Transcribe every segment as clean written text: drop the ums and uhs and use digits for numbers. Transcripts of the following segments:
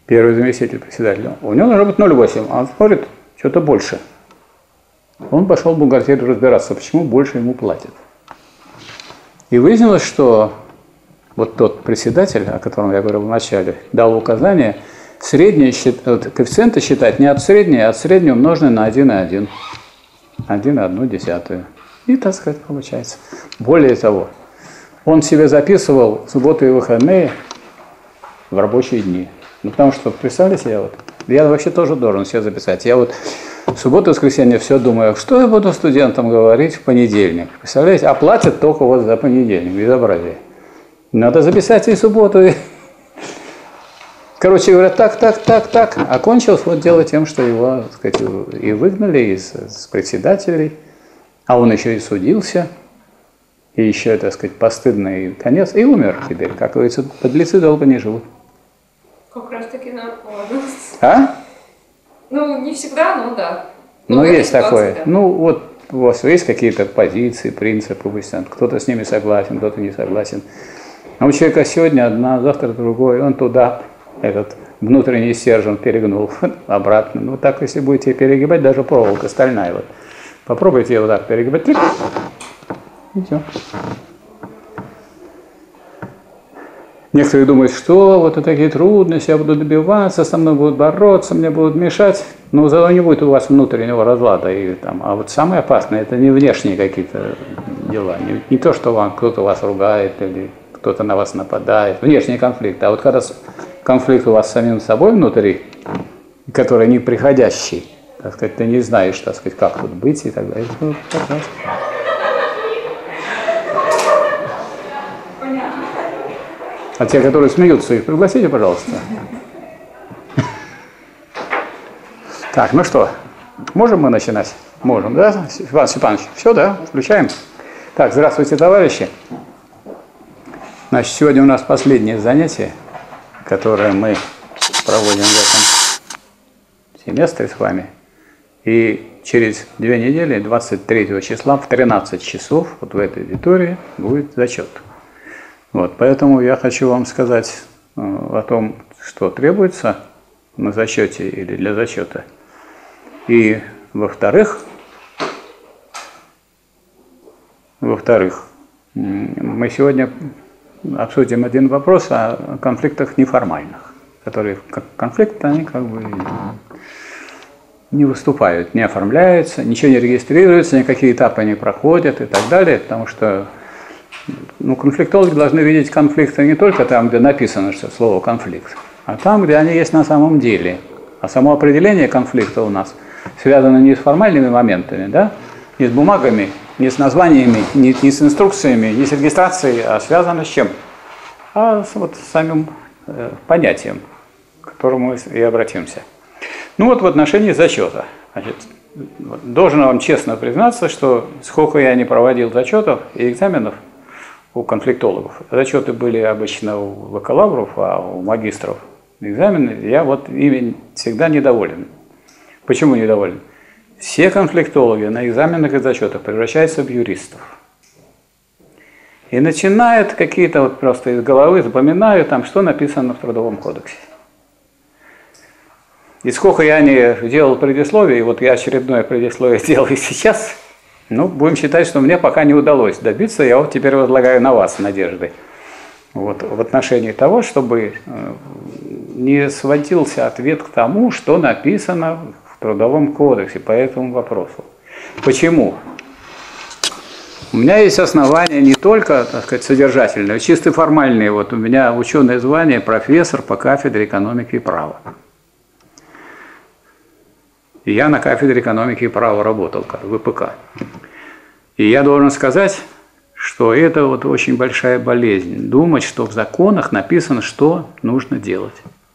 первый заместитель председателя. У него должно быть 0,8, а он смотрит, что-то больше. Он пошел в бухгалтерию разбираться, почему больше ему платят. И выяснилось, что вот тот председатель, о котором я говорил в начале, дал указание средние коэффициенты считать не от средней, а от средней умноженной на 1,1. 1,1. И, так сказать, получается. Более того, он себе записывал субботы и выходные в рабочие дни. Ну, потому что, представляете, я вообще тоже должен себе записать. Я вот в субботу и воскресенье все думаю, что я буду студентам говорить в понедельник. Представляете, а платят только вот за понедельник. Безобразие. Надо записать и субботу, и... Короче говоря, так. А кончилось вот дело тем, что его, так сказать, и выгнали из председателей, а он еще и судился, и еще, так сказать, постыдный конец, и умер теперь. Как говорится, подлецы долго не живут. Как раз таки ладно. А? Ну, не всегда, но да. Ну, есть такое. Да. Ну, вот у вас есть какие-то позиции, принципы, кто-то с ними согласен, кто-то не согласен. А у человека сегодня одна, завтра другой, он туда, этот внутренний стержень перегнул обратно. Ну, так, если будете перегибать, даже проволока стальная. Вот. Попробуйте ее вот так перегибать. И все. Некоторые думают, что вот такие трудности, я буду добиваться, со мной будут бороться, мне будут мешать. Но зато не будет у вас внутреннего разлада. А вот самое опасное, это не внешние какие-то дела. Не то, что кто-то вас ругает или кто-то на вас нападает. Внешний конфликт. А вот когда конфликт у вас с самим собой внутри, который неприходящий, так сказать, ты не знаешь, так сказать, как тут быть и так далее. Ну, а те, которые смеются, их пригласите, пожалуйста. Так, ну что, можем мы начинать? Можем, да? Иван Степанович, все, да? Включаем. Так, здравствуйте, товарищи. Значит, сегодня у нас последнее занятие, которое мы проводим в этом семестре с вами. И через 2 недели, 23 числа, в 13 часов, вот в этой аудитории, будет зачет. Вот, поэтому я хочу вам сказать о том, что требуется на зачете или для зачета. И во-вторых, мы сегодня обсудим один вопрос о конфликтах неформальных, которые как конфликты, они как бы не выступают, не оформляются, ничего не регистрируется, никакие этапы не проходят и так далее, потому что конфликтологи должны видеть конфликты не только там, где написано что слово «конфликт», а там, где они есть на самом деле. А само определение конфликта у нас связано не с формальными моментами, да? Не с бумагами, не с названиями, не с инструкциями, не с регистрацией, а связано с чем? А с самим понятием, к которому мы и обратимся. Ну вот в отношении зачета. Значит, должен вам честно признаться, что сколько я не проводил зачетов и экзаменов у конфликтологов. Зачеты были обычно у бакалавров, а у магистров экзамены я ими всегда недоволен. Почему недоволен? Все конфликтологи на экзаменах и зачетах превращаются в юристов. И начинают какие-то просто из головы, запоминают там, что написано в Трудовом кодексе. И сколько я не делал предисловий, вот я очередное предисловие делаю сейчас, будем считать, что мне пока не удалось добиться, я вот теперь возлагаю на вас надежды. Вот, в отношении того, чтобы не сводился ответ к тому, что написано в Трудовом кодексе по этому вопросу. Почему? У меня есть основания не только, так сказать, содержательные, чисто формальные. Вот у меня ученое звание профессор по кафедре экономики и права. И я на кафедре экономики и права работал, как ВПК. И я должен сказать, что это очень большая болезнь. Думать, что в законах написано, что нужно делать.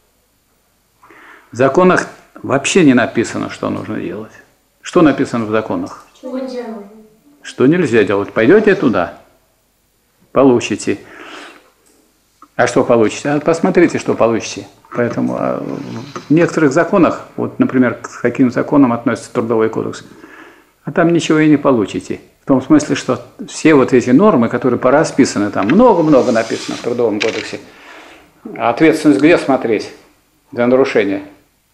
В законах вообще не написано, что нужно делать. Что написано в законах? Что нельзя делать. Пойдете туда, получите. А что получите? Посмотрите, что получите. Поэтому в некоторых законах, например, к каким законам относится Трудовой кодекс, а там ничего и не получите. В том смысле, что все эти нормы, которые порасписаны, там много-много написано в Трудовом кодексе. А ответственность где смотреть? за нарушение.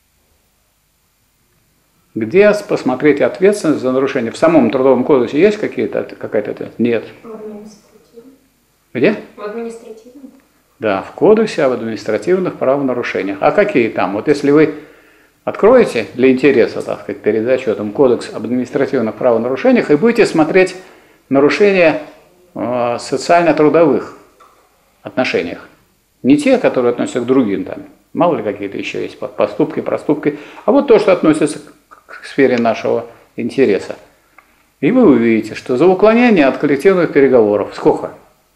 Где посмотреть ответственность за нарушение? В самом Трудовом кодексе есть какая-то ответственность? Нет. В административном. Где? В административном. Да, в кодексе об административных правонарушениях. А какие там? Вот если вы откроете для интереса, так сказать, перед зачетом кодекс об административных правонарушениях и будете смотреть нарушения в социально-трудовых отношениях. Не те, которые относятся к другим, там, мало ли какие-то еще есть поступки, проступки, а вот то, что относится к сфере нашего интереса. И вы увидите, что за уклонение от коллективных переговоров сколько?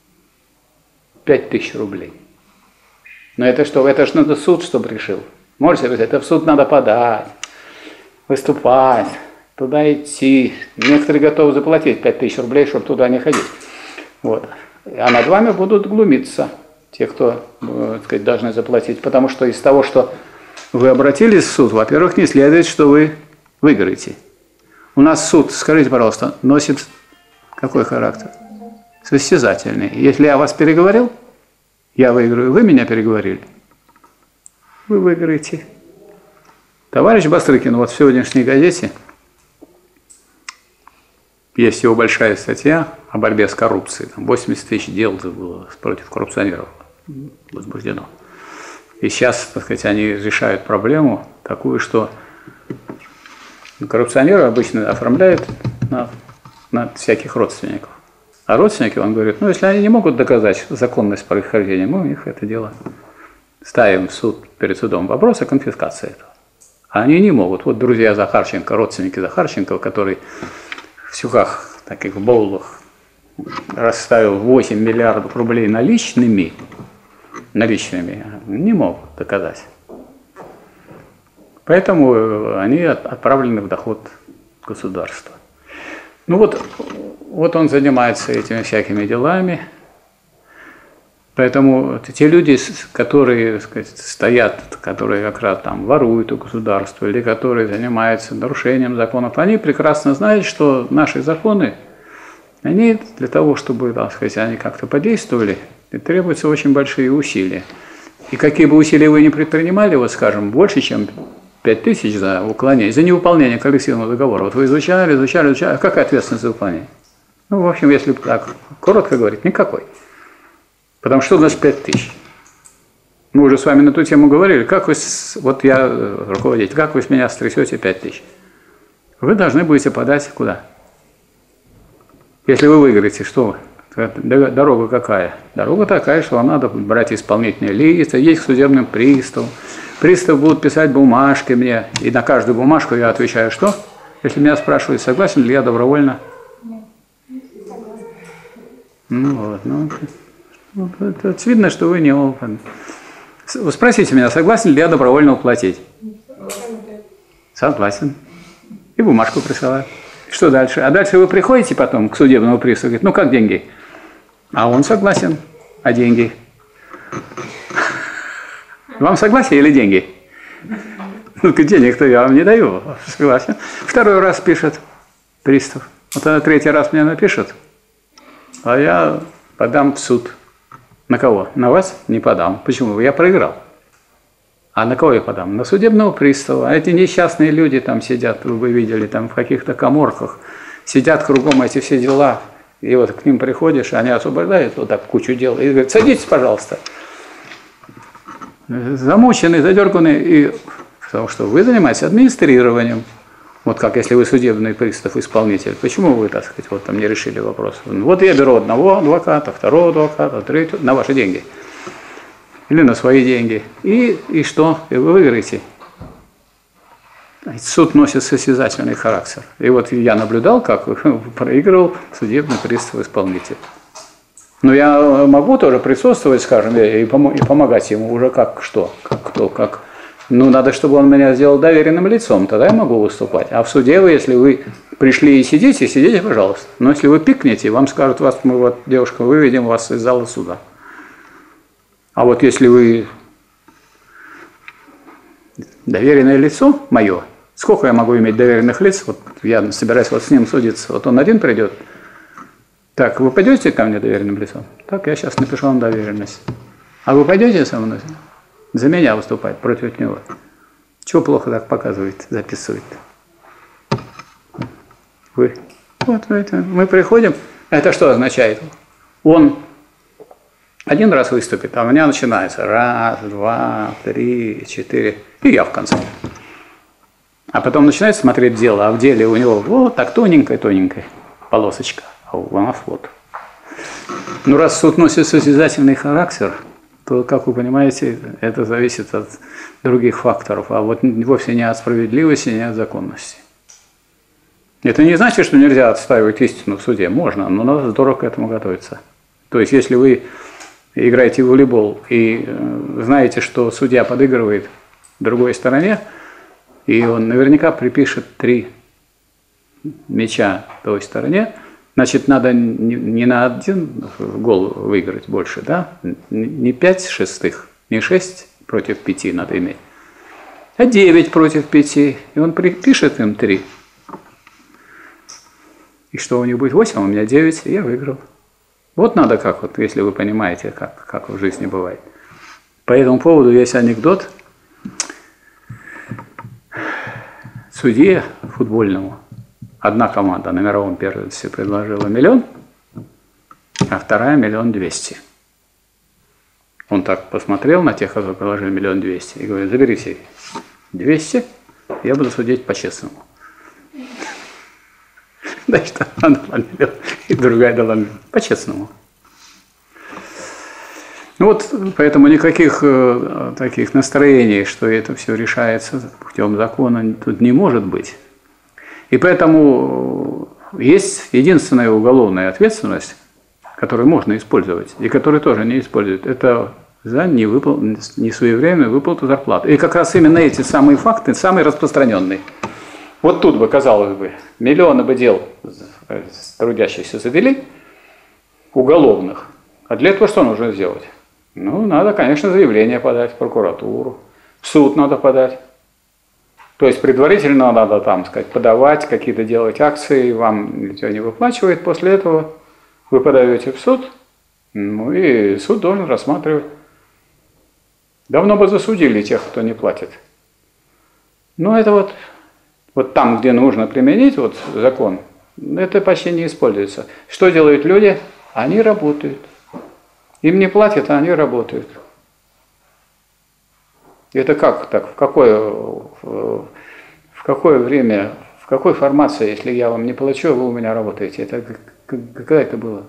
5000 рублей. Но это что? Это же надо суд, чтобы решил. Можете сказать, это в суд надо подать, выступать, туда идти. Некоторые готовы заплатить 5000 рублей, чтобы туда не ходить. Вот. А над вами будут глумиться те, кто, так сказать, должны заплатить. Потому что из того, что вы обратились в суд, во-первых, не следует, что вы выиграете. У нас суд, скажите, пожалуйста, носит какой характер? Состязательный. Если я вас переговорил, я выиграю, вы меня переговорили, вы выиграете. Товарищ Бастрыкин, вот в сегодняшней газете есть его большая статья о борьбе с коррупцией. Там 80 тысяч дел было против коррупционеров возбуждено. И сейчас, так сказать, они решают проблему такую, что коррупционеры обычно оформляют на всяких родственников. А родственники, он говорит, ну, если они не могут доказать законность происхождения, мы у них это дело ставим в суд, перед судом вопрос о конфискации этого. А они не могут. Вот друзья Захарченко, родственники Захарченко, который в сюках, таких боулах, расставил 8 миллиардов рублей наличными, не могут доказать. Поэтому они отправлены в доход государства. Ну вот он занимается этими всякими делами. Поэтому те люди, которые, так сказать, стоят, которые как раз там воруют у государства или которые занимаются нарушением законов, они прекрасно знают, что наши законы, они для того, чтобы, так сказать, они как-то подействовали, требуются очень большие усилия. И какие бы усилия вы ни предпринимали, вот скажем, больше, чем 5000 за уклонение, за невыполнение коллективного договора. Вот вы изучали, а какая ответственность за выполнение? Ну, в общем, если так коротко говорить, никакой. Потому что у нас 5000. Мы уже с вами на ту тему говорили, как вы, вот я руководитель, как вы с меня стрясете 5000? Вы должны будете подать куда? Если вы выиграете, что вы? Дорога какая? Дорога такая, что вам надо брать исполнительные лица, есть к судебным приставам. Приставы будут писать бумажки мне, и на каждую бумажку я отвечаю, что? Если меня спрашивают, согласен ли я добровольно? Ну вот, это видно, что вы не опытны. Вы спросите меня, согласен ли я добровольно уплатить? Согласен. И бумажку присылаю. Что дальше? А дальше вы приходите потом к судебному приставу, говорит, ну как деньги? А он согласен. А деньги? Вам согласие или деньги? Ну, денег-то я вам не даю. Согласен. Второй раз пишет пристав. Вот она третий раз мне напишет, а я подам в суд. На кого? На вас не подам. Почему? Я проиграл. А на кого я подам? На судебного пристава. А эти несчастные люди там сидят, вы видели, там в каких-то каморках, сидят кругом эти все дела. И вот к ним приходишь, они освобождают вот так кучу дел. И говорят, садитесь, пожалуйста. Замученные, задерганные. И потому что вы занимаетесь администрированием. Вот как если вы судебный пристав, исполнитель. Почему вы, так сказать, вот там не решили вопрос? Вот я беру одного адвоката, второго адвоката, третьего, на ваши деньги. Или на свои деньги. И что? И вы выиграете. Суд носит состязательный характер. И вот я наблюдал, как проигрывал судебный пристав-исполнитель. Но я могу тоже присутствовать, скажем, и помогать ему уже как что, как кто, как. Ну, надо, чтобы он меня сделал доверенным лицом, тогда я могу выступать. А в суде вы, если вы пришли и сидите, пожалуйста. Но если вы пикнете, вам скажут, вас мы вот, девушка, выведем вас из зала суда. А вот если вы доверенное лицо мое, сколько я могу иметь доверенных лиц, вот я собираюсь вот с ним судиться, вот он один придет. Так, вы пойдете ко мне доверенным лицом? Так, я сейчас напишу вам доверенность. А вы пойдете со мной? За меня выступает против него. Чего плохо так показывает, записывает? Вы. Вот это. Мы приходим. Это что означает? Он один раз выступит, а у меня начинается 1, 2, 3, 4. И я в конце. А потом начинает смотреть дело, а в деле у него вот так тоненькая полосочка. А у нас вот. Ну, раз суд носит состязательный характер, то, как вы понимаете, это зависит от других факторов, а вот вовсе не от справедливости, не от законности. Это не значит, что нельзя отстаивать истину в суде. Можно, но надо здорово к этому готовиться. То есть, если вы играете в волейбол и знаете, что судья подыгрывает другой стороне, и он наверняка припишет 3 мяча той стороне, значит, надо не на 1 гол выиграть больше, да? Не 5 шестых, не 6 против 5 надо иметь, а 9 против 5. И он припишет им 3. И что у них будет 8, а у меня 9, и я выиграл. Вот надо как, вот, если вы понимаете, как в жизни бывает. По этому поводу есть анекдот. Судье футбольному одна команда на мировом первенстве предложила 1 000 000, а вторая 1 200 000. Он так посмотрел на тех, кто предложил 1 200 000, и говорит: заберите 200, я буду судить по-честному. Значит, она дала 1 000 000, и другая дала 1 000 000. По-честному. Ну вот, поэтому никаких таких настроений, что это все решается путем закона, тут не может быть. И поэтому есть единственная уголовная ответственность, которую можно использовать, и которую тоже не используют. Это за несвоевременную выплату зарплаты. И как раз именно эти самые факты самые распространенные. Вот тут бы, казалось бы, миллионы бы дел трудящихся завели, уголовных. А для этого что нужно сделать? Ну, надо, конечно, заявление подать в прокуратуру, в суд надо подать. То есть предварительно надо, там, сказать, подавать, какие-то делать акции, вам ничего не выплачивает. После этого вы подаете в суд, ну и суд должен рассматривать. Давно бы засудили тех, кто не платит. Но это вот там, где нужно применить вот закон, это почти не используется. Что делают люди? Они работают. Им не платят, а они работают. Это как так? В какое время, в какой формации, если я вам не плачу, а вы у меня работаете? Это когда это было?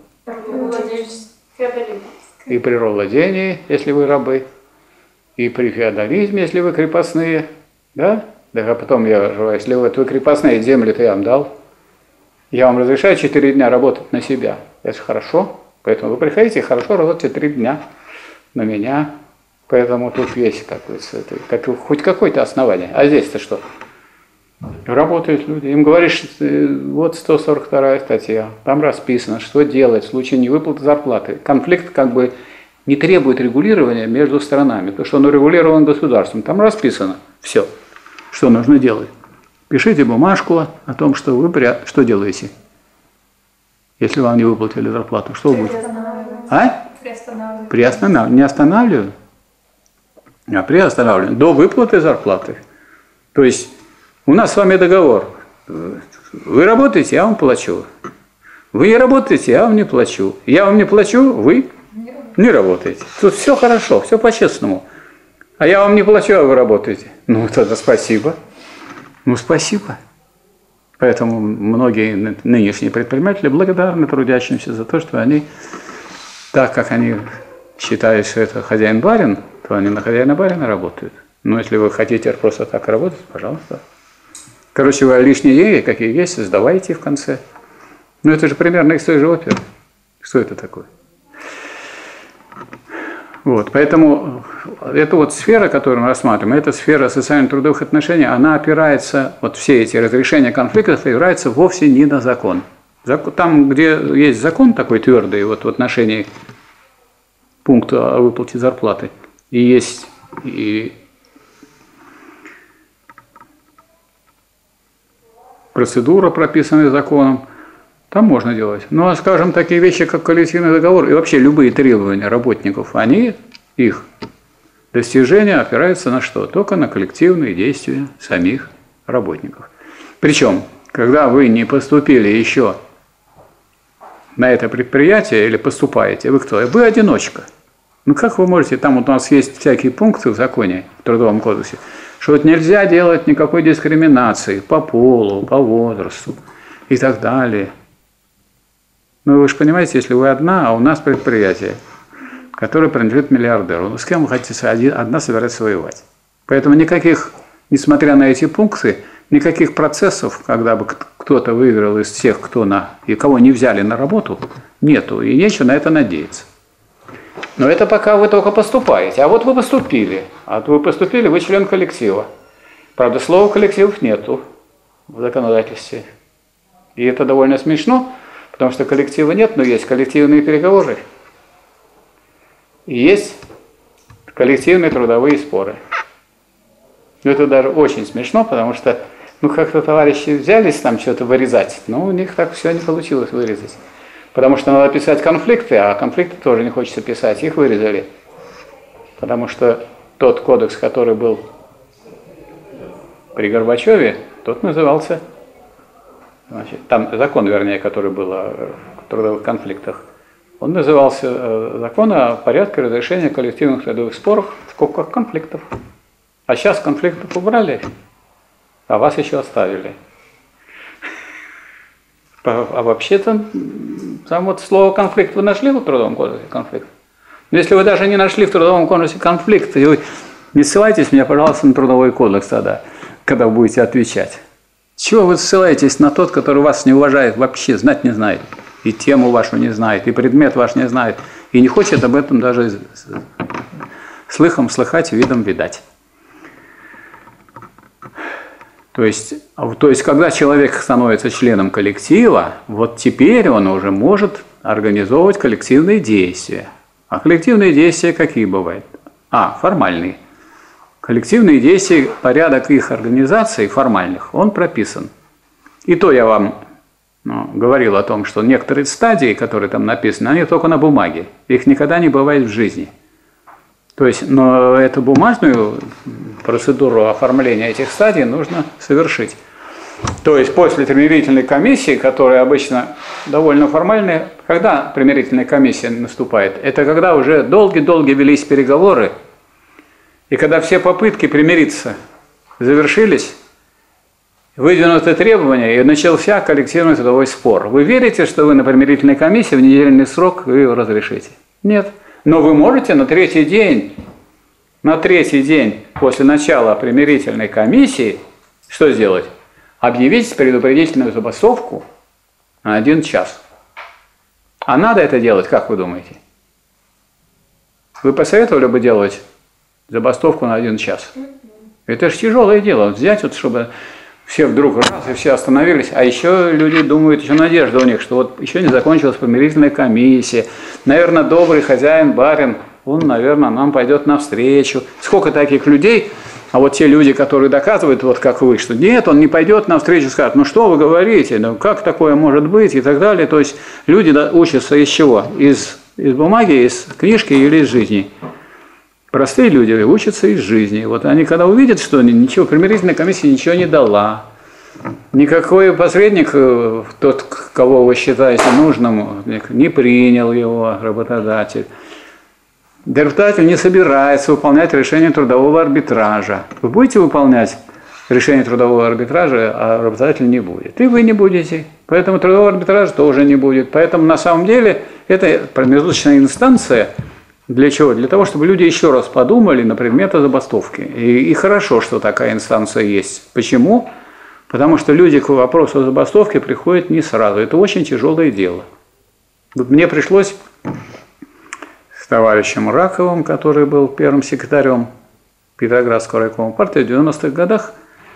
И при рабовладении, если вы рабы, и при феодализме, если вы крепостные, да? Да, а потом если вы крепостные, земли-то я вам дал. Я вам разрешаю 4 дня работать на себя. Это же хорошо. Поэтому вы приходите и хорошо работаете 3 дня на меня. Поэтому тут есть хоть какое-то основание. А здесь-то что? Работают люди. Им говоришь, вот 142 статья, там расписано, что делать в случае невыплаты зарплаты. Конфликт как бы не требует регулирования между сторонами, потому что он урегулирован государством. Там расписано все, что нужно делать. Пишите бумажку о том, что вы что делаете. Если вам не выплатили зарплату, что будет? Приостанавливаю. Не останавливаю, а приостанавливаю. До выплаты зарплаты. То есть у нас с вами договор. Вы работаете, я вам плачу. Вы не работаете, я вам не плачу. Я вам не плачу, вы не работаете. Тут все хорошо, все по-честному. А я вам не плачу, а вы работаете. Ну, тогда спасибо. Ну, спасибо. Поэтому многие нынешние предприниматели благодарны трудящимся за то, что они, так как они считают, что это хозяин-барин, то они на хозяина-барина работают. Но если вы хотите просто так работать, пожалуйста. Короче, вы лишние деньги, какие есть, сдавайте в конце. Ну, это же примерно из той же оперы. Что это такое? Вот, поэтому эта вот сфера, которую мы рассматриваем, эта сфера социально-трудовых отношений, она опирается, вот все эти разрешения конфликтов опираются вовсе не на закон. Там, где есть закон такой твердый, вот в отношении пункта о выплате зарплаты, и есть и процедура, прописанная законом, там можно делать. Ну, а, скажем, такие вещи, как коллективный договор и вообще любые требования работников, они их достижения опираются на что? Только на коллективные действия самих работников. Причем, когда вы не поступили еще на это предприятие или поступаете, вы кто? Вы одиночка. Ну как вы можете, там вот у нас есть всякие пункты в законе, в Трудовом кодексе, что вот нельзя делать никакой дискриминации по полу, по возрасту и так далее. Ну вы же понимаете, если вы одна, а у нас предприятие, которое принадлежит миллиардеру, ну с кем вы хотите одна собираться воевать? Поэтому никаких, несмотря на эти пункты, никаких процессов, когда бы кто-то выиграл из тех, и кого не взяли на работу, нету, и нечего на это надеяться. Но это пока вы только поступаете. А вот вы поступили. Вы член коллектива. Правда, слова коллективов нету в законодательстве. И это довольно смешно, потому что коллектива нет, но есть коллективные переговоры. И есть коллективные трудовые споры. Это даже очень смешно, потому что как-то товарищи взялись там что-то вырезать, но у них так все не получилось вырезать. Потому что надо писать конфликты, а конфликты тоже не хочется писать, их вырезали. Потому что тот кодекс, который был при Горбачеве, тот назывался, там закон, вернее, который был о трудовых конфликтах, он назывался «Закон о порядке разрешения коллективных трудовых споров в скобках конфликтов». А сейчас конфликтов убрали, а вас еще оставили. А вообще-то, там вот слово «конфликт» вы нашли в Трудовом кодексе? Конфликт. Но если вы даже не нашли в Трудовом кодексе конфликт, и вы не ссылайтесь меня, пожалуйста, на Трудовой кодекс тогда, когда вы будете отвечать. Чего вы ссылаетесь на тот, который вас не уважает, вообще знать не знает, и тему вашу не знает, и предмет ваш не знает, и не хочет об этом даже слыхом слыхать, видом видать. То есть, когда человек становится членом коллектива, вот теперь он уже может организовывать коллективные действия. А коллективные действия какие бывают? Формальные. Коллективные действия, порядок их организации формальных, он прописан. И то я вам говорил о том, что некоторые стадии, которые там написаны, они только на бумаге. Их никогда не бывает в жизни. То есть, но эту бумажную процедуру оформления этих стадий нужно совершить. То есть, после примирительной комиссии, которая обычно довольно формальная, когда примирительная комиссия наступает? Это когда уже долго-долго велись переговоры, и когда все попытки примириться завершились, выдвинуты требования, и начался коллективный трудовой спор. Вы верите, что вы на примирительной комиссии в недельный срок вы его разрешите? Нет. Но вы можете на третий день после начала примирительной комиссии что сделать? Объявить предупредительную забастовку на 1 час. А надо это делать, как вы думаете? Вы посоветовали бы делать забастовку на 1 час? Это же тяжелое дело. Взять, чтобы все вдруг раз и все остановились, а еще люди думают, еще надежда у них, что вот еще не закончилась примирительная комиссия, наверное, добрый хозяин, барин, он, наверное, нам пойдет навстречу. Сколько таких людей, а вот те люди, которые доказывают, вот как вы, что нет, он не пойдет навстречу, скажут, ну что вы говорите, ну как такое может быть и так далее. То есть люди учатся из чего? Из бумаги, из книжки или из жизни. Простые люди учатся из жизни. Вот они когда увидят, что ничего, примирительная комиссия ничего не дала, никакой посредник, тот, кого вы считаете нужным, не принял его работодатель. Работодатель не собирается выполнять решение трудового арбитража. Вы будете выполнять решение трудового арбитража, а работодатель не будет. И вы не будете. Поэтому трудового арбитража тоже не будет. Поэтому на самом деле это промежуточная инстанция. Для чего? Для того, чтобы люди еще раз подумали на предмет забастовки. И хорошо, что такая инстанция есть. Почему? Потому что люди к вопросу о забастовке приходят не сразу. Это очень тяжелое дело. Вот мне пришлось с товарищем Раковым, который был первым секретарем Петроградского райкома партии в 90-х годах,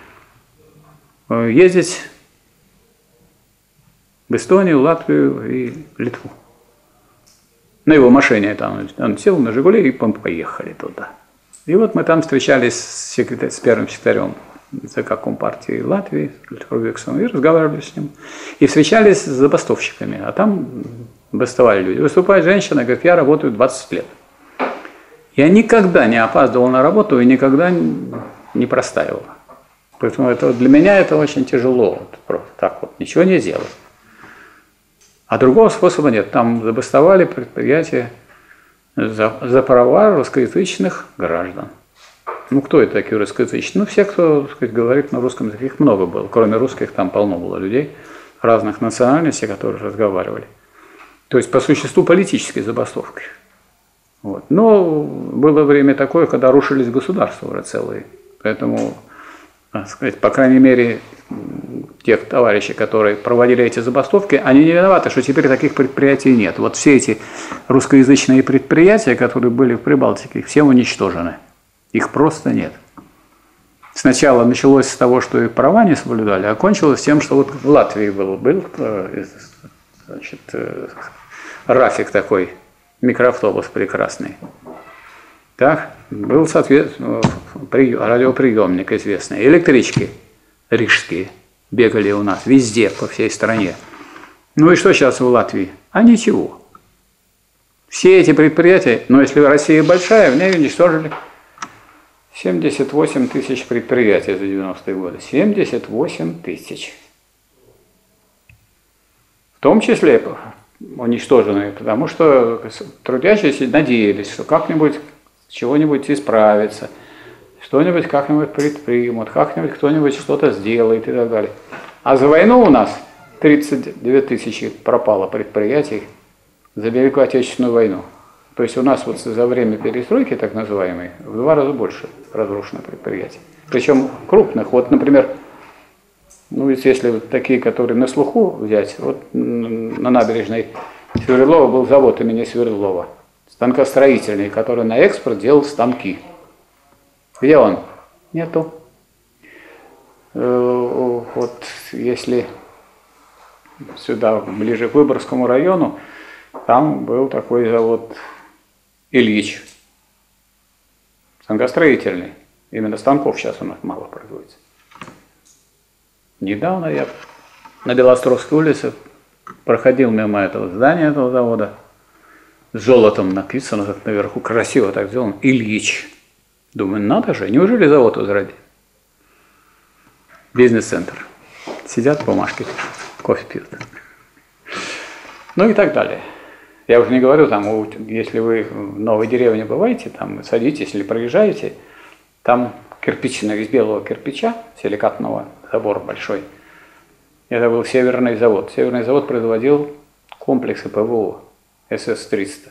ездить в Эстонию, Латвию и Литву. На его машине там, он сел на «Жигули» и поехали туда. И вот мы там встречались с первым секретарем ЦК Компартии Латвии, Рубиксом, и разговаривали с ним. И встречались с забастовщиками, а там бастовали люди. Выступает женщина, говорит, я работаю 20 лет. Я никогда не опаздывал на работу и никогда не простаивал. Поэтому для меня это очень тяжело. Вот, просто так вот ничего не сделать. А другого способа нет. Там забастовали предприятия за права русскоязычных граждан. Ну, кто это такие русскоязычные? Ну, все, кто, так сказать, говорит на русском языке, их много было. Кроме русских, там полно было людей разных национальностей, которые разговаривали. То есть, по существу, политические забастовки. Вот. Но было время такое, когда рушились государства уже целые. Поэтому, так сказать, по крайней мере, тех товарищей, которые проводили эти забастовки, они не виноваты, что теперь таких предприятий нет. Вот все эти русскоязычные предприятия, которые были в Прибалтике, все уничтожены. Их просто нет. Сначала началось с того, что их права не соблюдали, а кончилось тем, что вот в Латвии был значит, Рафик такой, микроавтобус прекрасный. Так, был, соответственно, радиоприемник известный, электрички рижские бегали у нас везде, по всей стране. Ну и что сейчас в Латвии? А ничего. Все эти предприятия, но если Россия большая, в ней уничтожили 78 тысяч предприятий за 90-е годы. 78 тысяч. В том числе уничтоженные, потому что трудящиеся надеялись, что как-нибудь чего-нибудь исправится, что-нибудь как-нибудь предпримут, как-нибудь кто-нибудь что-то сделает и так далее. А за войну у нас 32 тысячи пропало предприятий за Великую Отечественную войну. То есть у нас вот за время перестройки, так называемой, в 2 раза больше разрушено предприятий. Причем крупных. Вот, например, ну, если вот такие, которые на слуху взять, вот на набережной Свердлова был завод имени Свердлова, станкостроительный, который на экспорт делал станки. Где он? Нету. Вот если сюда, ближе к Выборгскому району, там был такой завод Ильич, станкостроительный. Именно станков сейчас у нас мало производится. Недавно я на Белостровской улице проходил мимо этого здания, этого завода. С золотом написано так наверху, красиво так сделано, Ильич. Думаю, надо же, неужели завод возродить? Бизнес-центр. Сидят, бумажки пишут, кофе пьют. Ну и так далее. Я уже не говорю, там, если вы в новой деревне бываете, там садитесь или проезжаете, там кирпичный, из белого кирпича, силикатного, забор большой. Это был Северный завод. Северный завод производил комплексы ПВО СС-300.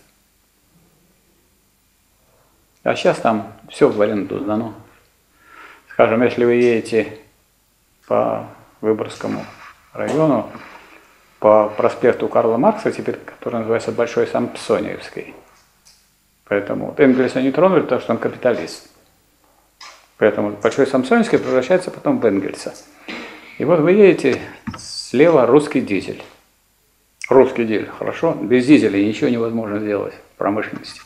А сейчас там все в аренду сдано. Скажем, если вы едете по Выборгскому району, по проспекту Карла Маркса, теперь, который называется Большой Самсониевский. Поэтому Энгельса не тронули, потому что он капиталист. Поэтому Большой Самсониевский превращается потом в Энгельса. И вот вы едете, слева русский дизель. Русский дизель, хорошо? Без дизеля ничего невозможно сделать в промышленности.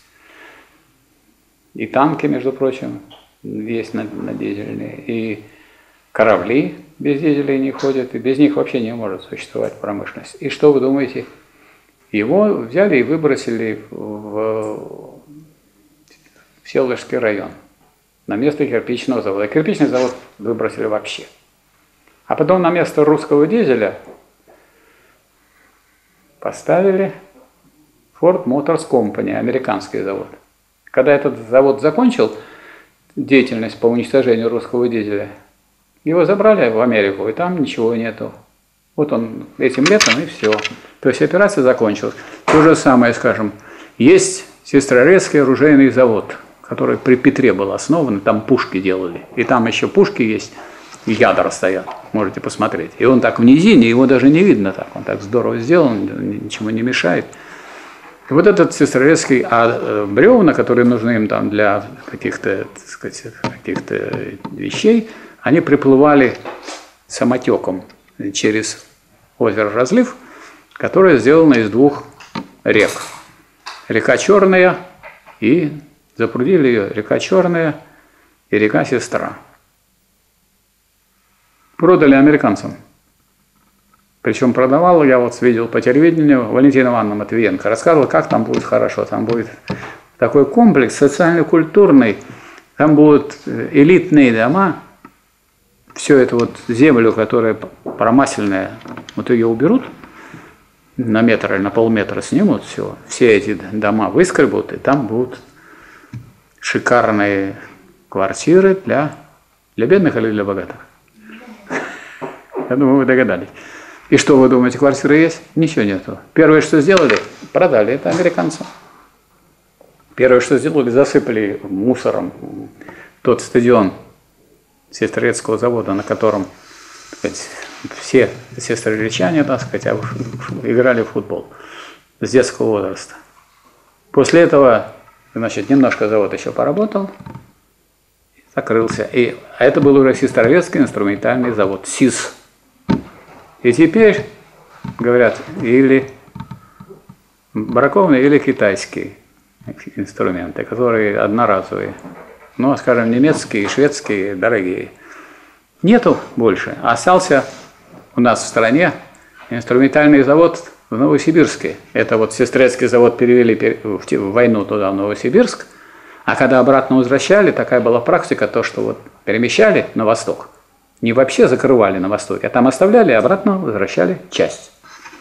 И танки, между прочим, есть на дизельные. И корабли без дизеля не ходят, и без них вообще не может существовать промышленность. И что вы думаете? Его взяли и выбросили в Всеволожский район на место кирпичного завода. Кирпичный завод выбросили вообще. А потом на место русского дизеля поставили Ford Motors Company, американский завод. Когда этот завод закончил деятельность по уничтожению русского дизеля, его забрали в Америку, и там ничего нету. Вот он этим летом, и все. То есть операция закончилась. То же самое, скажем, есть Сестрорецкий оружейный завод, который при Петре был основан, там пушки делали. И там еще пушки есть, и ядра стоят, можете посмотреть. И он так в низине, его даже не видно так, он так здорово сделан, ничего не мешает. И вот этот Сестрорецкий, а бревна, которые нужны им там для каких-то, так сказать, каких-то вещей, они приплывали самотеком через озеро Разлив, которое сделано из 2 рек. Река Черная и запрудили ее река Черная и река Сестра. Продали американцам. Причем продавал, я вот видел по телевидению, Валентина Ивановна Матвиенко рассказывала, как там будет хорошо, там будет такой комплекс социально-культурный. Там будут элитные дома, все это вот землю, которая промасленная, вот ее уберут, на метр или на полметра снимут все эти дома выскребут, и там будут шикарные квартиры для бедных или для богатых. Я думаю, вы догадались. И что вы думаете, квартиры есть? Ничего нету. Первое, что сделали, продали это американцам. Первое, что сделали, засыпали мусором тот стадион Сестрорецкого завода, на котором, так сказать, все сестроречане, так сказать, играли в футбол с детского возраста. После этого, значит, немножко завод еще поработал, закрылся. А это был уже Сестрорецкий инструментальный завод, СИЗ. И теперь, говорят, или бракованные, или китайские инструменты, которые одноразовые. Ну, скажем, немецкие, шведские, дорогие. Нету больше. Остался у нас в стране инструментальный завод в Новосибирске. Это вот Сестрорецкий завод перевели в войну туда, в Новосибирск. А когда обратно возвращали, такая была практика, то, что вот перемещали на восток. Не вообще закрывали на востоке, а там оставляли, а обратно возвращали часть.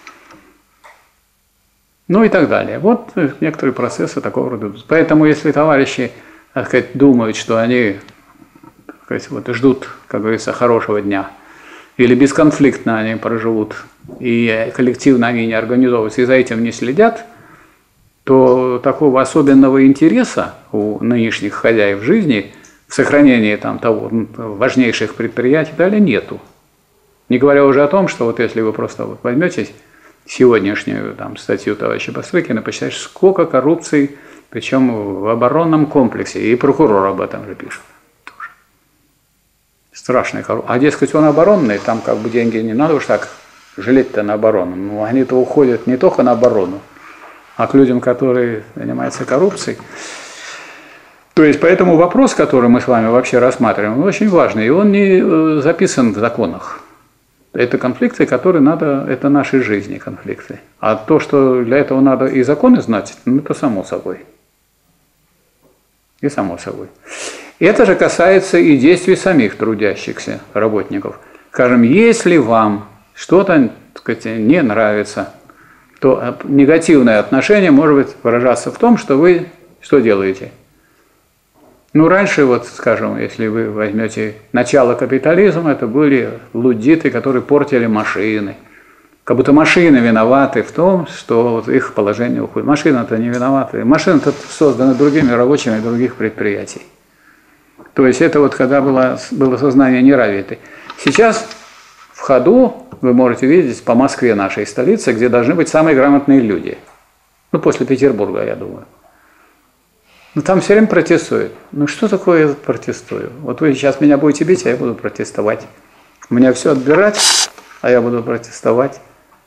Ну и так далее. Вот некоторые процессы такого рода. Поэтому, если товарищи, так сказать, думают, что они, так сказать, вот ждут, как говорится, хорошего дня, или бесконфликтно они проживут, и коллективно они не организовываются, и за этим не следят, то такого особенного интереса у нынешних хозяев жизни в сохранении там того важнейших предприятий далее нету. Не говоря уже о том, что вот если вы просто вот возьмете сегодняшнюю там статью товарища Бастрыкина, почитаешь, сколько коррупции, причем в оборонном комплексе, и прокурор об этом же пишет. Тоже. Страшная коррупция. А дескать, он оборонный, там как бы деньги не надо уж так жалеть-то на оборону. Ну, они-то уходят не только на оборону, а к людям, которые занимаются коррупцией. То есть, поэтому вопрос, который мы с вами вообще рассматриваем, он очень важный, и он не записан в законах. Это конфликты, которые надо, это нашей жизни конфликты. А то, что для этого надо и законы знать, ну, это само собой. И само собой. И это же касается и действий самих трудящихся работников. Скажем, если вам что-то, так сказать, не нравится, то негативное отношение может быть выражаться в том, что вы что делаете? Ну, раньше, вот, скажем, если вы возьмете начало капитализма, это были луддиты, которые портили машины. Как будто машины виноваты в том, что вот их положение уходит. Машины-то не виноваты. Машины-то созданы другими рабочими других предприятий. То есть это вот когда было сознание неравенства. Сейчас в ходу вы можете видеть по Москве, нашей столице, где должны быть самые грамотные люди. Ну, после Петербурга, я думаю. Но там все время протестуют. Ну что такое я протестую? Вот вы сейчас меня будете бить, а я буду протестовать. У меня все отбирать, а я буду протестовать.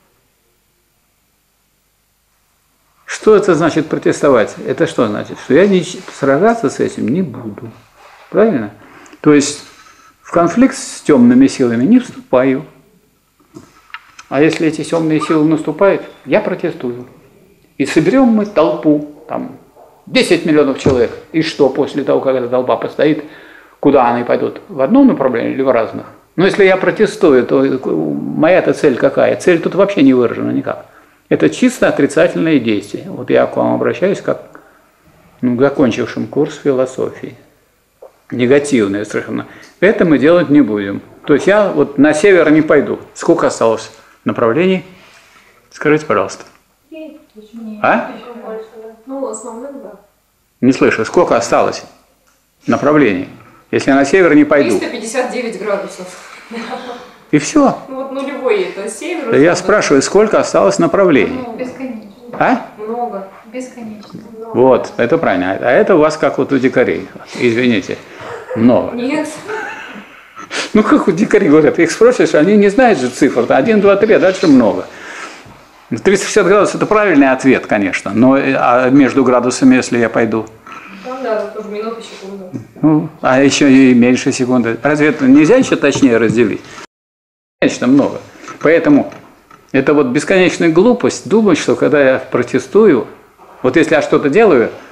Что это значит протестовать? Это что значит? Что я сражаться с этим не буду. Правильно? То есть в конфликт с темными силами не вступаю. А если эти темные силы наступают, я протестую. И соберем мы толпу, там, 10 миллионов человек. И что после того, как эта толпа постоит, куда они пойдут? В одном направлении или в разных? Но если я протестую, то моя-то цель какая? Цель тут вообще не выражена никак. Это чисто отрицательные действия. Вот я к вам обращаюсь как к закончившим курс философии. Негативные совершенно. Это мы делать не будем. То есть я вот на север не пойду. Сколько осталось направлений? Скажите, пожалуйста. А? Ну, основных, да. Не слышу. Сколько осталось направлений? Если я на север не пойду. 359 градусов. И все. Ну, вот нулевой это север. Да я спрашиваю, сколько осталось направлений? Ну, бесконечно. А? Много. Бесконечно. Много. Вот, это правильно. А это у вас как вот у дикарей. Извините. Много. Нет. Ну, как у дикарей говорят, их спросишь, они не знают же цифр. 1, 2, 3, а дальше много. 360 градусов – это правильный ответ, конечно. Но а между градусами, если я пойду? Там, да, тоже минуты, секунды. Ну, а еще и меньше секунды. Разве это нельзя еще точнее разделить? Конечно, много. Поэтому это вот бесконечная глупость думать, что когда я протестую, вот если я что-то делаю,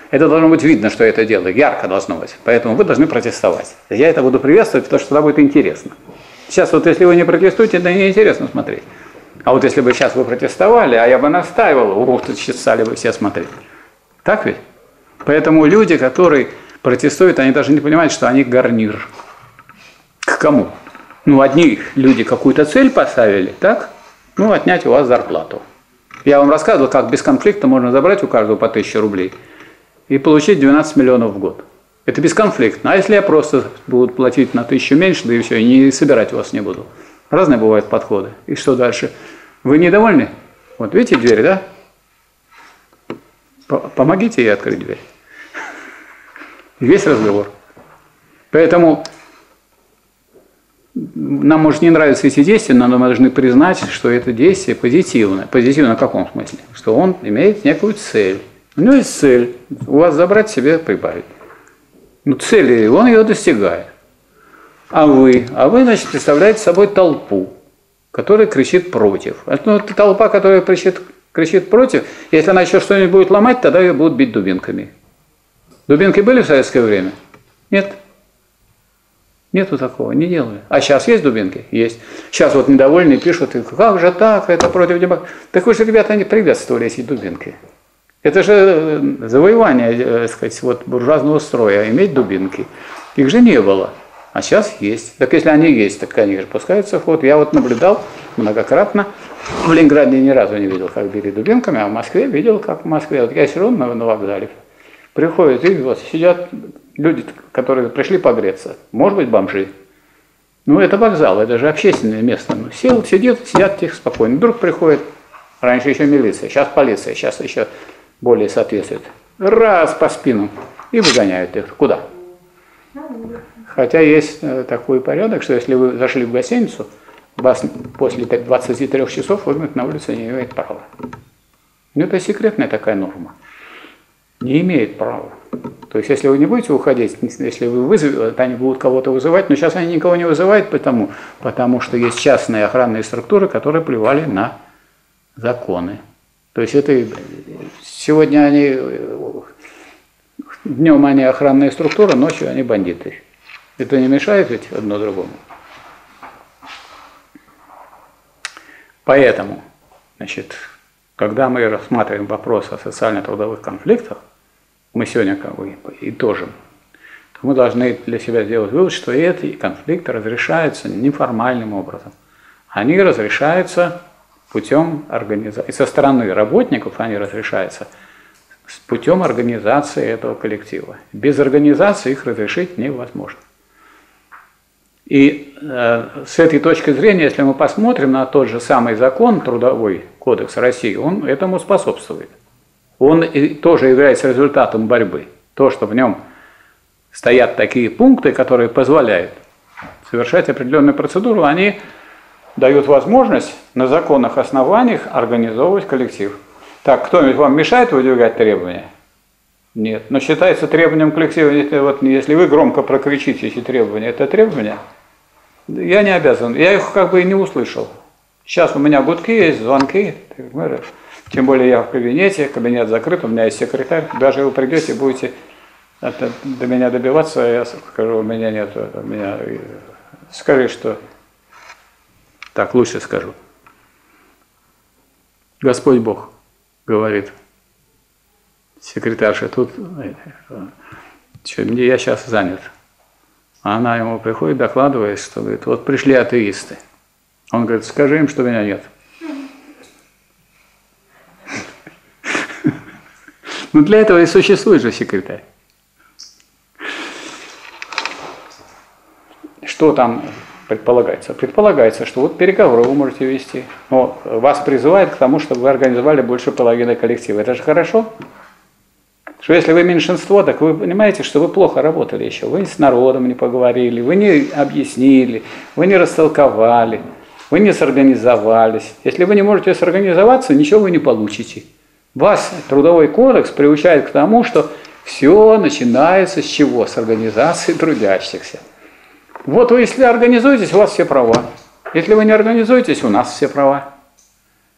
Это должно быть видно, что я это делаю, ярко должно быть. Поэтому вы должны протестовать. Я это буду приветствовать, потому что тогда будет интересно. Сейчас вот если вы не протестуете, это неинтересно смотреть. А вот если бы сейчас вы протестовали, а я бы настаивал, тут сейчас стали бы все смотреть. Так ведь? Поэтому люди, которые протестуют, они даже не понимают, что они гарнир. К кому? Ну, одни люди какую-то цель поставили, так? Ну, отнять у вас зарплату. Я вам рассказывал, как без конфликта можно забрать у каждого по 1000 рублей и получить 12 миллионов в год. Это бесконфликтно. А если я просто буду платить на 1000 меньше, да и все, и не собирать у вас не буду. Разные бывают подходы. И что дальше? Вы недовольны? Вот видите дверь, да? Помогите ей открыть дверь. Весь разговор. Поэтому нам, может, не нравятся эти действия, но мы должны признать, что это действие позитивное. Позитивно в каком смысле? Что он имеет некую цель. У него есть цель. У вас забрать, себе прибавить. Ну, цели, он ее достигает. А вы, значит, представляете собой толпу, которая кричит против. Ну, толпа, которая кричит против, если она еще что-нибудь будет ломать, тогда ее будут бить дубинками. Дубинки были в советское время? Нет. Нету такого, не делаю. А сейчас есть дубинки? Есть. Сейчас вот недовольные пишут, как же так, это против демократии. Так вы же, ребята, они приветствовали эти дубинки. Это же завоевание, так сказать, вот, буржуазного строя, иметь дубинки. Их же не было. А сейчас есть. Так если они есть, так они же пускаются в ход. Я вот наблюдал многократно. В Ленинграде ни разу не видел, как били дубинками, а в Москве видел, как в Москве. Вот я сижу на вокзале. Приходят и вот сидят люди, которые пришли погреться. Может быть, бомжи. Ну, это вокзал, это же общественное место. Ну, сидят тихо, спокойно. Вдруг приходит, раньше еще милиция, сейчас полиция, сейчас еще более соответствует. Раз по спину и выгоняют их. Куда? Хотя есть такой порядок, что если вы зашли в гостиницу, вас после 23 часов выгнать на улицу не имеет права. Ну, это секретная такая норма. Не имеет права. То есть, если вы не будете уходить, если вы вызовете, они будут кого-то вызывать, но сейчас они никого не вызывают, потому что есть частные охранные структуры, которые плевали на законы. То есть, это сегодня они, днем они охранные структуры, ночью они бандиты. Это не мешает ведь одно другому. Поэтому, значит, когда мы рассматриваем вопрос о социально-трудовых конфликтах, мы сегодня как бы итожим, то мы должны для себя сделать вывод, что эти конфликты разрешаются неформальным образом. Они разрешаются путем организации. Со стороны работников они разрешаются путем организации этого коллектива. Без организации их разрешить невозможно. И с этой точки зрения, если мы посмотрим на тот же самый закон, Трудовой кодекс России, он этому способствует. Он тоже является результатом борьбы. То, что в нем стоят такие пункты, которые позволяют совершать определенную процедуру, они дают возможность на законных основаниях организовывать коллектив. Так, кто-нибудь вам мешает выдвигать требования? Нет. Но считается требованием коллектива, если вы громко прокричите эти требования, это требования? Я не обязан, я их как бы и не услышал. Сейчас у меня гудки есть, звонки, тем более я в кабинете, кабинет закрыт, у меня есть секретарь. Даже вы придете, будете до меня добиваться, я скажу, у меня нет, скажи, что... Так, лучше скажу. Господь Бог говорит, секретарша, тут, я сейчас занят. А она ему приходит, докладывает, что говорит, вот пришли атеисты. Он говорит, скажи им, что меня нет. Ну для этого и существует же секретарь. Что там предполагается? Предполагается, что вот переговоры вы можете вести. Но вас призывают к тому, чтобы вы организовали больше половины коллектива. Это же хорошо. Что если вы меньшинство, так вы понимаете, что вы плохо работали еще. Вы с народом не поговорили, вы не объяснили, вы не растолковали, вы не сорганизовались. Если вы не можете сорганизоваться, ничего вы не получите. Вас Трудовой кодекс приучает к тому, что все начинается с чего? С организации трудящихся. Вот вы, если организуетесь, у вас все права. Если вы не организуетесь, у нас все права.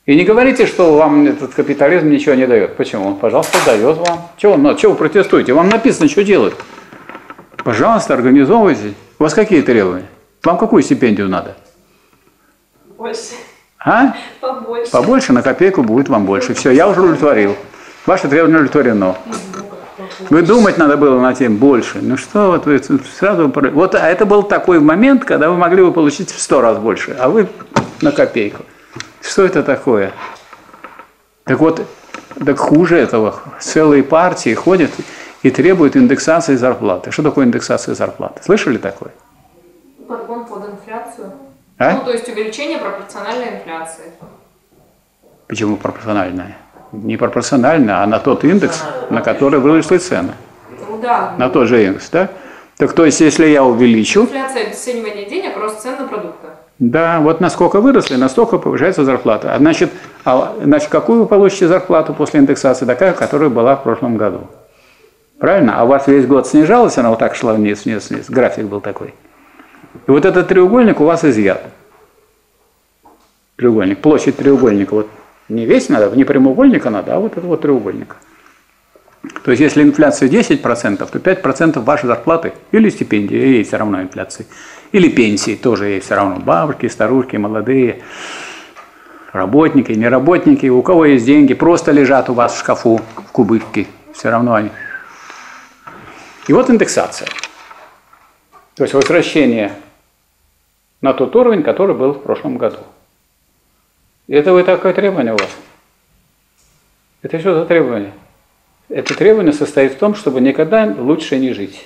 И не говорите, что вам этот капитализм ничего не дает. Почему? Пожалуйста, дает вам. Чего вы протестуете? Вам написано, что делать. Пожалуйста, организовывайте. У вас какие требования? Вам какую стипендию надо? Больше. А? Побольше. Побольше, на копейку будет вам больше. Все, я уже удовлетворил. Ваше требование удовлетворено. Вы думать надо было над тем больше. Ну что, вот вы сразу... Вот, а это был такой момент, когда вы могли бы получить в 100 раз больше, а вы на копейку. Что это такое? Так вот, так хуже этого. Целые партии ходят и требуют индексации зарплаты. Что такое индексация зарплаты? Слышали такое? Подгон под инфляцию. А? Ну, то есть увеличение пропорциональной инфляции. Почему пропорциональная? Не пропорционально, а на тот индекс, на который выросли цены. Ну да. На тот же индекс, да? Так то есть, если я увеличу... Инфляция, обесценивание денег, рост цен на продукты. Да, вот насколько выросли, настолько повышается зарплата. Значит, какую вы получите зарплату после индексации? Такая, которая была в прошлом году. Правильно? А у вас весь год снижалась, она вот так шла вниз, вниз, вниз. График был такой. И вот этот треугольник у вас изъят. Треугольник, площадь треугольника. Вот не весь надо, не прямоугольника надо, а вот этот вот треугольник. То есть, если инфляция 10%, то 5% вашей зарплаты или стипендии, ей все равно инфляции, или пенсии тоже ей все равно. Бабушки, старушки, молодые, работники, неработники, у кого есть деньги, просто лежат у вас в шкафу, в кубышке, все равно они. И вот индексация. То есть, возвращение на тот уровень, который был в прошлом году. Это вы такое требование у вас? Это что за требование? Это требование состоит в том, чтобы никогда лучше не жить.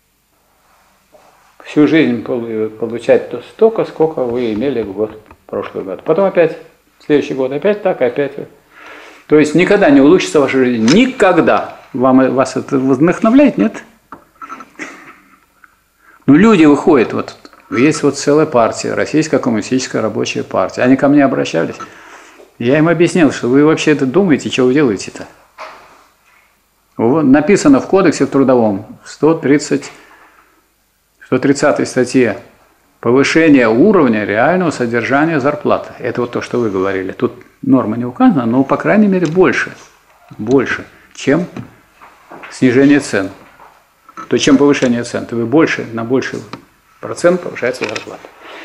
Всю жизнь получать столько, сколько вы имели в прошлый год. Потом опять, следующий год опять так, опять. То есть никогда не улучшится ваша жизнь. Никогда. Вас это вдохновляет, нет? Ну, люди выходят, вот есть вот целая партия, Российская коммунистическая рабочая партия. Они ко мне обращались. Я им объяснил, что вы вообще это думаете, что вы делаете-то? Написано в кодексе в трудовом, 130 статье, повышение уровня реального содержания зарплаты. Это вот то, что вы говорили. Тут норма не указана, но, по крайней мере, больше, чем снижение цен. То чем повышение цен, то вы на больший процент повышается зарплата.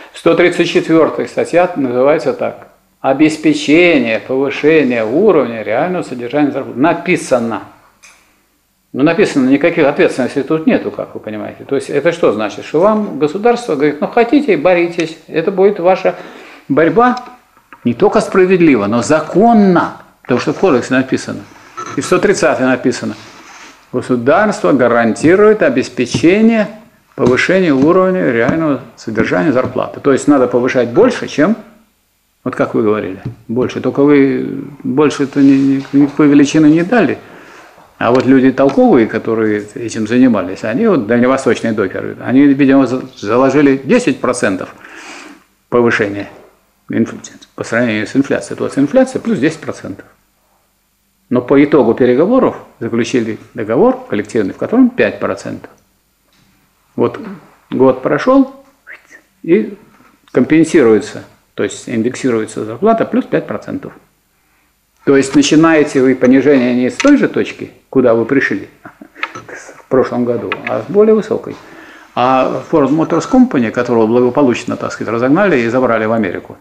134 статья называется так. Обеспечение повышения уровня реального содержания зарплаты. Написано. Но написано, никаких ответственностей тут нету, как вы понимаете. То есть это что значит? Что вам государство говорит, ну хотите, боритесь. Это будет ваша борьба не только справедлива, но законна. Потому что в кодексе написано. И в 130 написано. Государство гарантирует обеспечение повышения уровня реального содержания зарплаты. То есть надо повышать больше, чем, вот как вы говорили, больше. Только вы больше-то никакой величины не дали. А вот люди толковые, которые этим занимались, они, вот дальневосточные докеры, они, видимо, заложили 10% повышения по сравнению с инфляцией. То есть инфляция плюс 10%. Но по итогу переговоров заключили договор коллективный, в котором 5%. Вот год прошел, и компенсируется, то есть индексируется зарплата плюс 5%. То есть начинаете вы понижение не с той же точки, куда вы пришли в прошлом году, а с более высокой. А Ford Motors Company, которого благополучно, так сказать, разогнали и забрали в Америку,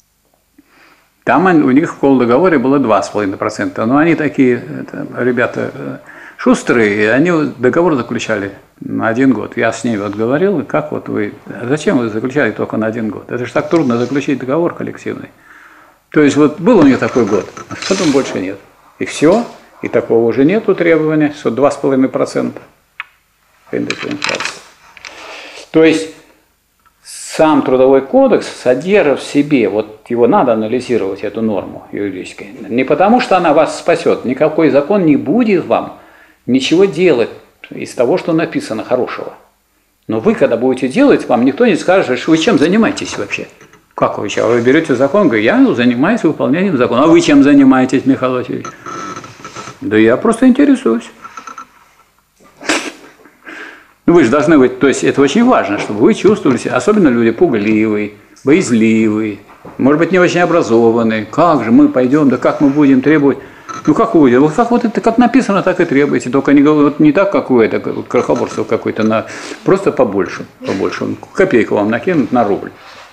там у них в договоре было 2,5%. Но они такие ребята шустрые, и они договор заключали на 1 год. Я с ними вот говорил, как вот вы, зачем вы заключали только на 1 год? Это же так трудно заключить договор коллективный. То есть вот был у них такой год, а потом больше нет. И все, и такого уже нету требования, что 2,5% индекс инфляции. То есть сам Трудовой кодекс содержит в себе, вот его надо анализировать, эту норму юридическую, не потому что она вас спасет, никакой закон не будет вам ничего делать из того, что написано хорошего. Но вы, когда будете делать, вам никто не скажет, что вы чем занимаетесь вообще. Как вы чем? Вы берете закон, говорите, я занимаюсь выполнением закона. А вы чем занимаетесь, Михаил Васильевич? Да я просто интересуюсь. Ну вы же должны быть, то есть это очень важно, чтобы вы чувствовали себя, особенно люди пугливые, боязливые, может быть, не очень образованный. Как же мы пойдем, да как мы будем требовать? Ну как вы будете? Вот как вот это как написано, так и требуйте. Только не так, как вы, это крохоборство какое-то, просто побольше. Копейку вам накинут на рубль.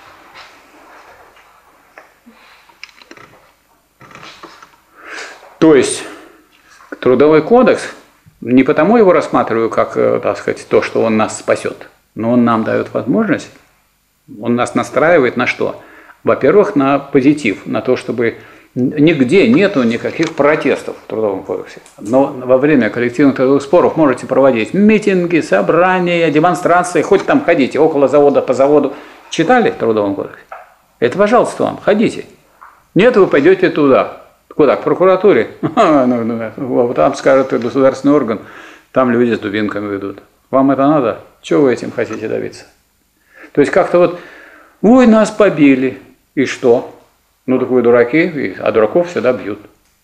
То есть Трудовой кодекс, не потому его рассматриваю, как, так сказать, то, что он нас спасет, но он нам дает возможность, он нас настраивает на что? Во-первых, на позитив, на то, чтобы нигде нету никаких протестов в Трудовом кодексе. Но во время коллективных трудовых споров можете проводить митинги, собрания, демонстрации, хоть там ходите, около завода, по заводу. Читали в Трудовом кодексе? Это, пожалуйста, вам, ходите. Нет, вы пойдете туда. Куда? К прокуратуре? Там скажут, это государственный орган, там люди с дубинками ведут. Вам это надо? Чего вы этим хотите добиться? То есть как-то вот, ой, нас побили. И что? Ну так вы дураки, а дураков всегда бьют.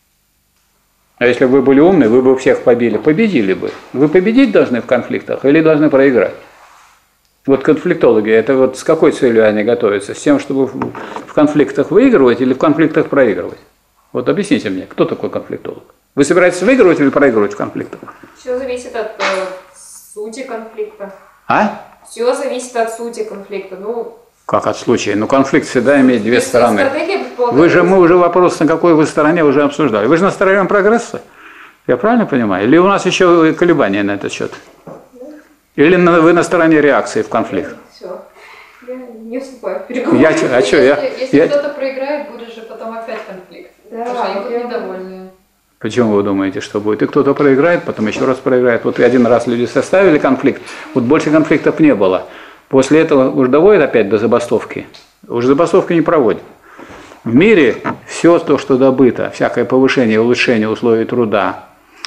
А если бы вы были умны, вы бы всех побили, победили бы. Вы победить должны в конфликтах или должны проиграть? Вот конфликтологи, это вот с какой целью они готовятся? С тем, чтобы в конфликтах выигрывать или в конфликтах проигрывать? Вот объясните мне, кто такой конфликтолог? Вы собираетесь выигрывать или проигрывать в конфликтах? Все зависит от сути конфликта. А? Все зависит от сути конфликта. Ну, как от случая? Ну, конфликт всегда имеет две стороны. Мы уже вопрос, на какой вы стороне, уже обсуждали. Вы же на стороне прогресса? Я правильно понимаю? Или у нас еще колебания на этот счет? Или вы на стороне реакции в конфликт? Все. Я не вступаю в переговоры. Если кто-то проиграет, будет же потом опять конфликт. Да, потому что они будут недовольны. Почему вы думаете, что будет? И кто-то проиграет, потом еще раз проиграет. Вот один раз люди составили конфликт, вот больше конфликтов не было. После этого уже доводят опять до забастовки. Уже забастовки не проводят. В мире все то, что добыто, всякое повышение, улучшение условий труда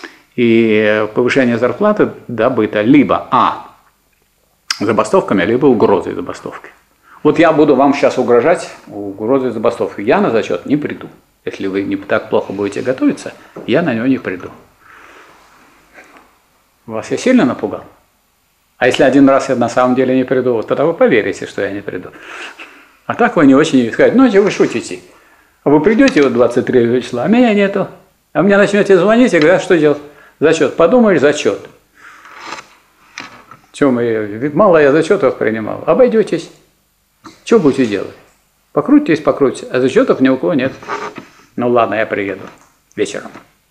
и повышение зарплаты добыто либо забастовками, либо угрозой забастовки. Вот я буду вам сейчас угрожать угрозой забастовки. Я на зачет не приду. Если вы не так плохо будете готовиться, я на него не приду. Вас я сильно напугал? А если один раз я на самом деле не приду, вот тогда вы поверите, что я не приду. А так вы не очень сказать, ну, вы шутите. А вы придете вот 23 числа, а меня нету. А мне начнете звонить и говорят, что делать? Зачет. Подумаешь, зачет. Чем мало я зачетов принимал. Обойдетесь. Что будете делать? Покрутитесь, а зачетов ни у кого нет. Ну ладно, я приеду вечером.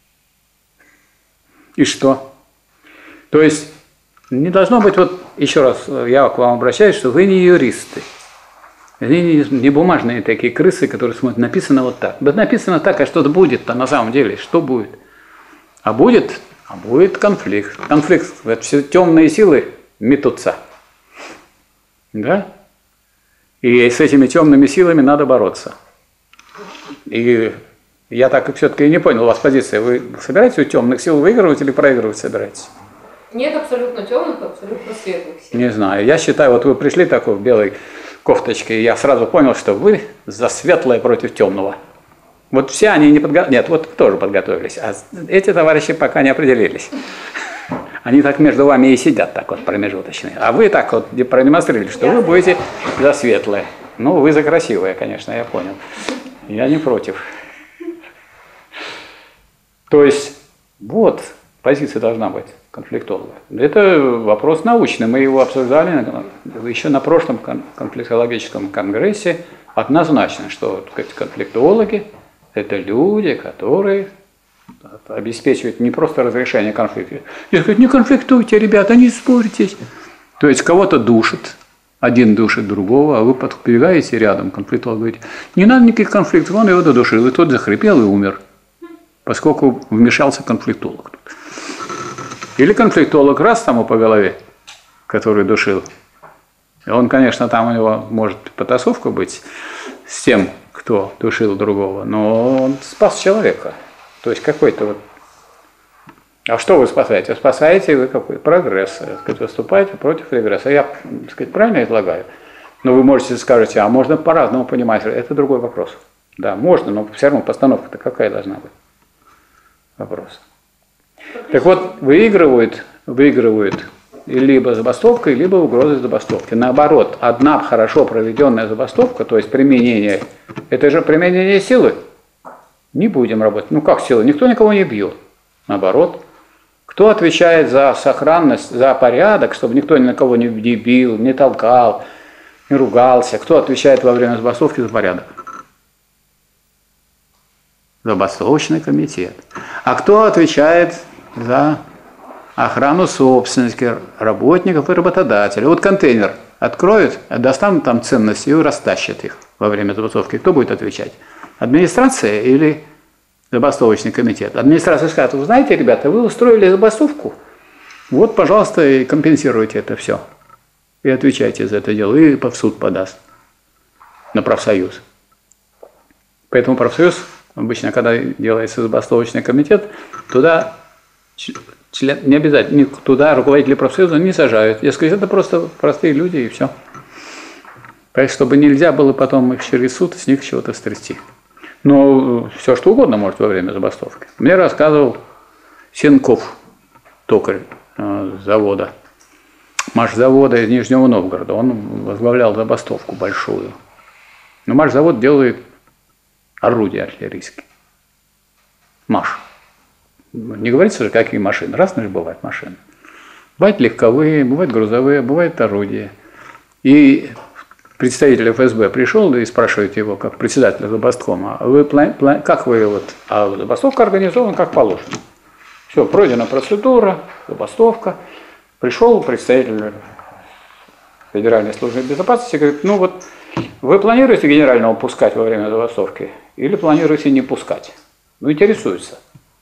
И что? То есть не должно быть, вот еще раз я к вам обращаюсь, что вы не юристы. Вы не бумажные такие крысы, которые смотрят, написано вот так. Да написано так, а что-то будет-то на самом деле, что будет? А будет конфликт. Конфликт, это все темные силы метутся. Да? И с этими темными силами надо бороться. И я так все-таки не понял, у вас позиция. Вы собираетесь у темных сил выигрывать или проигрывать собираетесь? Нет абсолютно темных, абсолютно светлых сил. Не знаю. Я считаю, вот вы пришли такой в белой кофточке, и я сразу понял, что вы за светлое против темного. Вот все они не подготовились. Нет, вот тоже подготовились. А эти товарищи пока не определились. Они так между вами и сидят, так вот промежуточные. А вы так вот продемонстрировали, что вы будете за светлое. Ну, вы за красивое, конечно, я понял. Я не против. То есть, вот, позиция должна быть конфликтолога. Это вопрос научный. Мы его обсуждали еще на прошлом конфликтологическом конгрессе. Однозначно, что конфликтологи – это люди, которые обеспечивают не просто разрешение конфликта. И сказать, не конфликтуйте, ребята, не спорьтесь. То есть кого-то душит, один душит другого, а вы подбегаете рядом, конфликтолог говорит, не надо никаких конфликтов, он его додушил, и тот захрипел и умер, поскольку вмешался конфликтолог. Или конфликтолог раз тому по голове, который душил. И он, конечно, там у него может потасовка быть с тем, кто душил другого, но он спас человека. То есть какой-то вот... А что вы спасаете? Вы спасаете вы какой? Прогресс. Выступаете против регресса. Я, так сказать, правильно излагаю? Но вы можете скажете, а можно по-разному понимать. Это другой вопрос. Да, можно, но все равно постановка-то какая должна быть? Вопрос. Так вот, выигрывают либо забастовкой, либо угрозой забастовки. Наоборот, одна хорошо проведенная забастовка, то есть применение, это же применение силы. Не будем работать. Ну как силы? Никто никого не бьет. Наоборот. Кто отвечает за сохранность, за порядок, чтобы никто ни на кого не бил, не толкал, не ругался? Кто отвечает во время забастовки за порядок? Забастовочный комитет. А кто отвечает за охрану собственности работников и работодателей? Вот контейнер откроют, достанут там ценности и растащат их во время забастовки. Кто будет отвечать? Администрация или забастовочный комитет? Администрация скажет: вы знаете, ребята, вы устроили забастовку, вот, пожалуйста, и компенсируйте это все. И отвечайте за это дело, и в суд подаст на профсоюз. Поэтому профсоюз, обычно, когда делается забастовочный комитет, туда не обязательно, туда руководители профсоюза не сажают. Я скажу, это просто простые люди и все. Поэтому, чтобы нельзя было потом их через суд с них чего-то стрясти. Но все что угодно может во время забастовки. Мне рассказывал Сенков, токарь завода, машзавода из Нижнего Новгорода. Он возглавлял забастовку большую. Но машзавод делает орудия артиллерийские. Маш. Не говорится же, какие машины. Разные же бывают машины. Бывают легковые, бывают грузовые, бывают орудия. И представитель ФСБ пришел и спрашивает его, как председателя забасткома: как вы вот, а забастовка организована как положено. Все, пройдена процедура, забастовка. Пришел представитель Федеральной службы безопасности и говорит: ну вот, вы планируете генерального пускать во время забастовки или планируете не пускать? Ну, интересуется.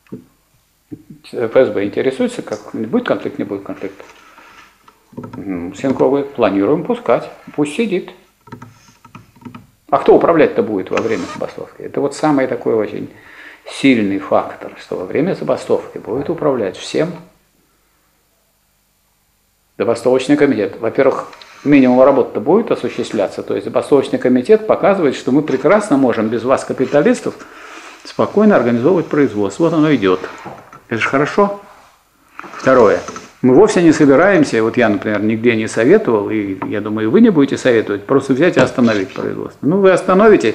ФСБ интересуется, как будет конфликт, не будет конфликта. Сенков говорит: планируем пускать, пусть сидит. А кто управлять-то будет во время забастовки? Это вот самый такой очень сильный фактор, что во время забастовки будет управлять всем забастовочный комитет. Во-первых, минимум работы-то будет осуществляться, то есть забастовочный комитет показывает, что мы прекрасно можем без вас, капиталистов, спокойно организовывать производство. Вот оно идет. Это же хорошо. Второе. Мы вовсе не собираемся, вот я, например, нигде не советовал, и я думаю, вы не будете советовать, просто взять и остановить производство. Ну, вы остановите,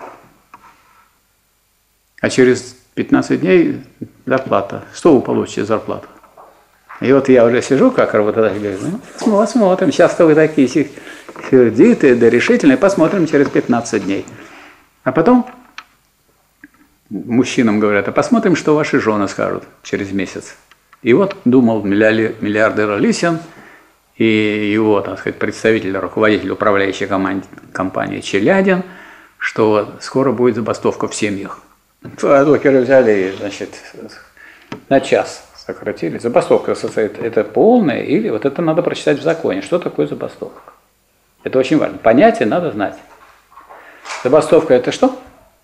а через 15 дней зарплата. Что вы получите зарплату? И вот я уже сижу, как работодатель, говорю: ну, посмотрим, сейчас-то вы такие сердитые, да решительные, посмотрим через 15 дней. А потом мужчинам говорят: а посмотрим, что ваши жены скажут через месяц. И вот думал миллиардер Лисин и его, так сказать, представитель, руководитель управляющей компании Челядин, что скоро будет забастовка в семьях. Докеры взяли и, значит, на час сократили. Забастовка состоит, это полная или вот это надо прочитать в законе. Что такое забастовка? Это очень важно. Понятие надо знать. Забастовка – это что?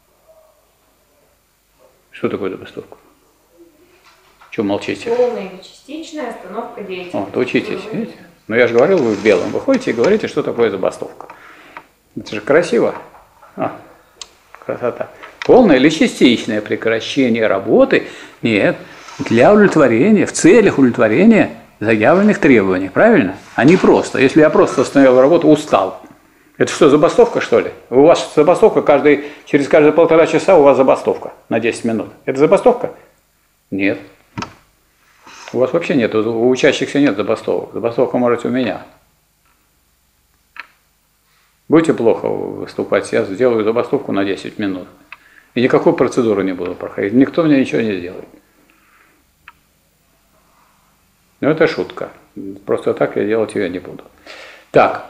Что такое забастовка? Чего молчите? Полная или частичная остановка деятельности. Вот, учитесь, видите? Но я же говорил, вы в белом выходите и говорите, что такое забастовка. Это же красиво. Красота. Полное или частичное прекращение работы? Нет. Для удовлетворения, в целях удовлетворения заявленных требований. Правильно? А не просто. Если я просто остановил работу, устал. Это что, забастовка, что ли? У вас забастовка через каждые 1,5 часа у вас забастовка на 10 минут. Это забастовка? Нет. У вас вообще нет, у учащихся нет забастовок. Забастовка может у меня. Будете плохо выступать, я сделаю забастовку на 10 минут. И никакой процедуры не буду проходить. Никто мне ничего не сделает. Но это шутка. Просто так я делать ее не буду. Так.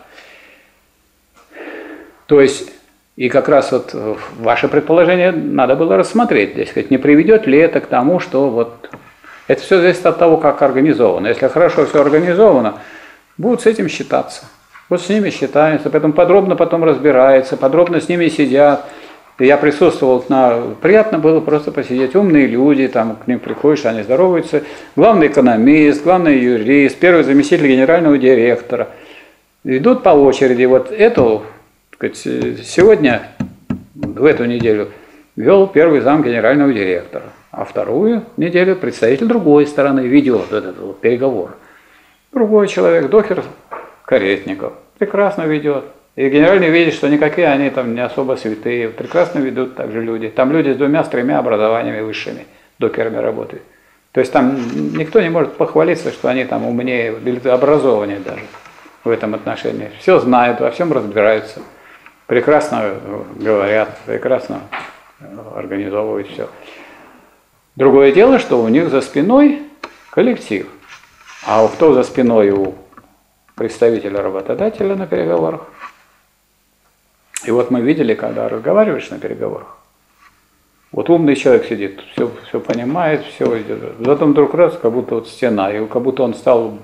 То есть, и как раз вот ваше предположение надо было рассмотреть. Здесь, сказать, не приведет ли это к тому, что вот... Это все зависит от того, как организовано. Если хорошо все организовано, будут с этим считаться. Вот с ними считаются, поэтому подробно потом разбирается, подробно с ними сидят. Я присутствовал, приятно было просто посидеть. Умные люди, там к ним приходишь, они здороваются. Главный экономист, главный юрист, первый заместитель генерального директора. Идут по очереди. Вот эту, так сказать, сегодня, в эту неделю, вел первый зам генерального директора. А вторую неделю представитель другой стороны ведет этот вот переговор. Другой человек, докер Каретников, прекрасно ведет. И генеральный видит, что никакие они там не особо святые, прекрасно ведут также люди. Там люди с 2-3 образованиями высшими, докерами работают. То есть там никто не может похвалиться, что они там умнее или образованнее даже в этом отношении. Все знают, во всем разбираются, прекрасно говорят, прекрасно организовывают все. Другое дело, что у них за спиной коллектив. А кто за спиной у представителя работодателя на переговорах? И вот мы видели, когда разговариваешь на переговорах, вот умный человек сидит, все понимает, все идет. Затем вдруг раз, как будто вот стена, и как будто он стал...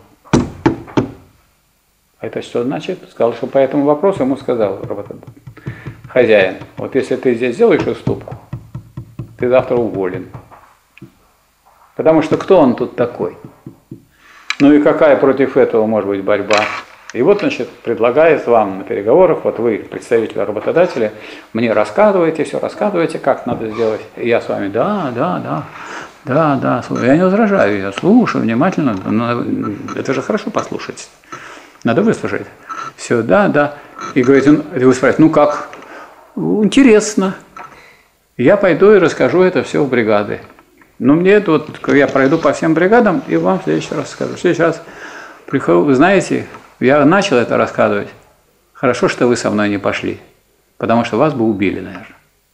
Это что значит? Сказал, что по этому вопросу ему сказал хозяин, вот если ты здесь сделаешь уступку, ты завтра уволен. Потому что кто он тут такой? Ну и какая против этого может быть борьба? И вот, значит, предлагает вам на переговорах, вот вы, представитель работодателя, мне рассказываете, все рассказываете, как надо сделать. И я с вами, да, я не возражаю, я слушаю внимательно, но это же хорошо послушать, надо выслушать. Все, да. И говорит, вы спрашиваете, ну как? Интересно. Я пойду и расскажу это все в бригады. Но мне тут, я пройду по всем бригадам и вам в следующий раз скажу. В следующий раз прихожу, вы знаете, я начал это рассказывать. Хорошо, что вы со мной не пошли, потому что вас бы убили, наверное.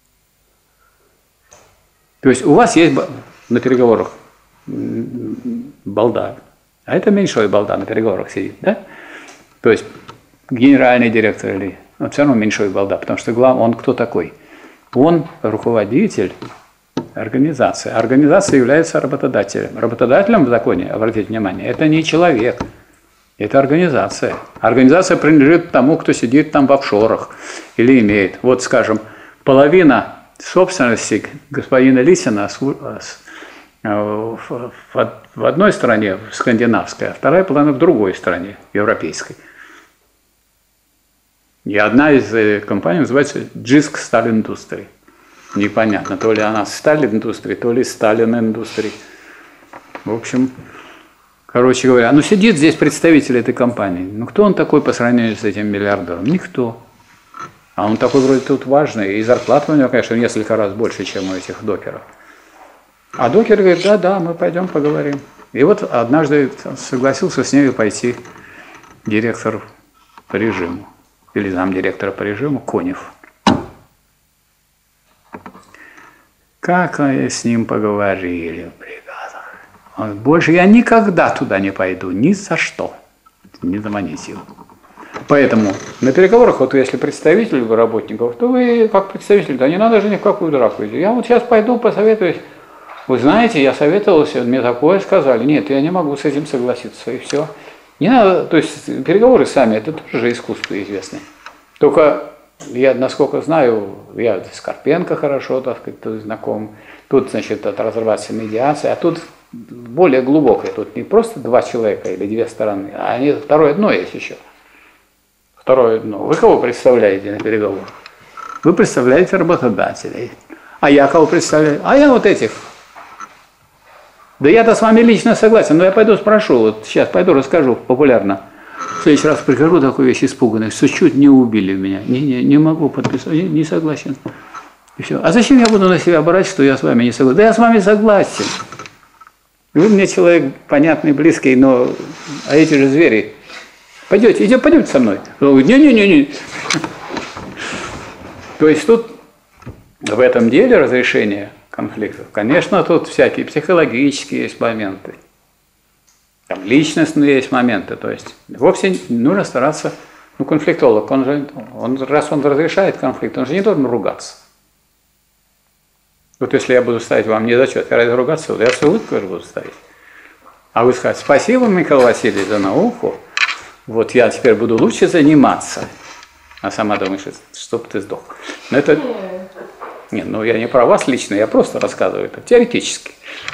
То есть у вас есть на переговорах балда, а это меньшой балда на переговорах сидит, да? То есть генеральный директор или... Но все равно меньшой балда, потому что главное, он кто такой? Он руководитель организации. Организация является работодателем. Работодателем в законе, обратите внимание, это не человек, это организация. Организация принадлежит тому, кто сидит там в офшорах или имеет. Вот, скажем, половина собственности господина Лисина в одной стране, в скандинавской, а вторая половина в другой стране, европейской. И одна из компаний называется JISC Stall Industry. Непонятно, то ли она Stall Industry, то ли Stalin Industry. В общем, короче говоря, ну сидит здесь представитель этой компании. Ну кто он такой по сравнению с этим миллиардером? Никто. А он такой вроде тут важный, и зарплата у него, конечно, в несколько раз больше, чем у этих докеров. А докер говорит, да, мы пойдем поговорим. И вот однажды согласился с ней пойти директор по режиму, или замдиректора по режиму Конев. Как они с ним поговорили в бригадах. Он, больше я никогда туда не пойду, ни за что. Не заманите его. Поэтому на переговорах, вот если представитель работников, то вы как представитель, да не надо же ни в какую драку идти. Я вот сейчас пойду посоветуюсь. Вы знаете, я советовался, мне такое сказали. Нет, я не могу с этим согласиться, и все. Не надо, то есть переговоры сами, это тоже искусство известное. Только я, насколько знаю, я с Карпенко хорошо, так сказать, знаком. Тут, значит, разрабатывается медиация, а тут более глубокое. Тут не просто два человека или две стороны, а они, второе дно есть еще. Второе дно. Вы кого представляете на переговорах? Вы представляете работодателей. А я кого представляю? А я вот этих. Да я-то с вами лично согласен, но я пойду спрошу, вот сейчас пойду расскажу популярно. В следующий раз прихожу такую вещь испуганную, что чуть не убили меня. Не могу подписать, не согласен. И все. А зачем я буду на себя брать, что я с вами не согласен? Да я с вами согласен. Вы мне человек понятный, близкий, но а эти же звери. Пойдемте со мной. Не. То есть тут в этом деле разрешение конфликтов, конечно, тут всякие психологические есть моменты. Там личностные есть моменты, то есть вовсе не нужно стараться, конфликтолог, раз он разрешает конфликт, он же не должен ругаться. Вот если я буду ставить вам недочет, я ради ругаться, я с улыбкой буду ставить. А вы скажете, спасибо, Михаил Васильевич, за науку, вот я теперь буду лучше заниматься. А сама думаешь, чтоб ты сдох. Но это... Нет, я не про вас лично, я просто рассказываю это теоретически.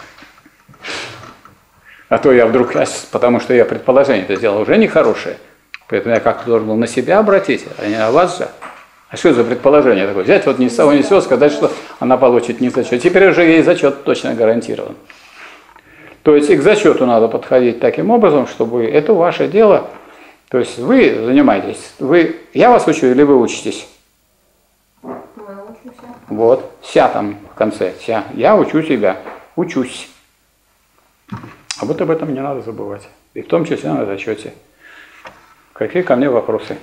А то я вдруг, потому что я предположение это сделал уже нехорошее, поэтому я как-то должен был на себя обратить, а не на вас же. А что за предположение такое? Взять вот ни с того ни с сего, сказать, что она получит не зачет. Теперь уже ей зачет точно гарантирован. То есть и к зачету надо подходить таким образом, чтобы это ваше дело. То есть вы занимаетесь, я вас учу или вы учитесь? Мы учимся. Вот, ся там в конце, ся. Я учу тебя, учусь. А вот об этом не надо забывать. И в том числе на зачете. Какие ко мне вопросы?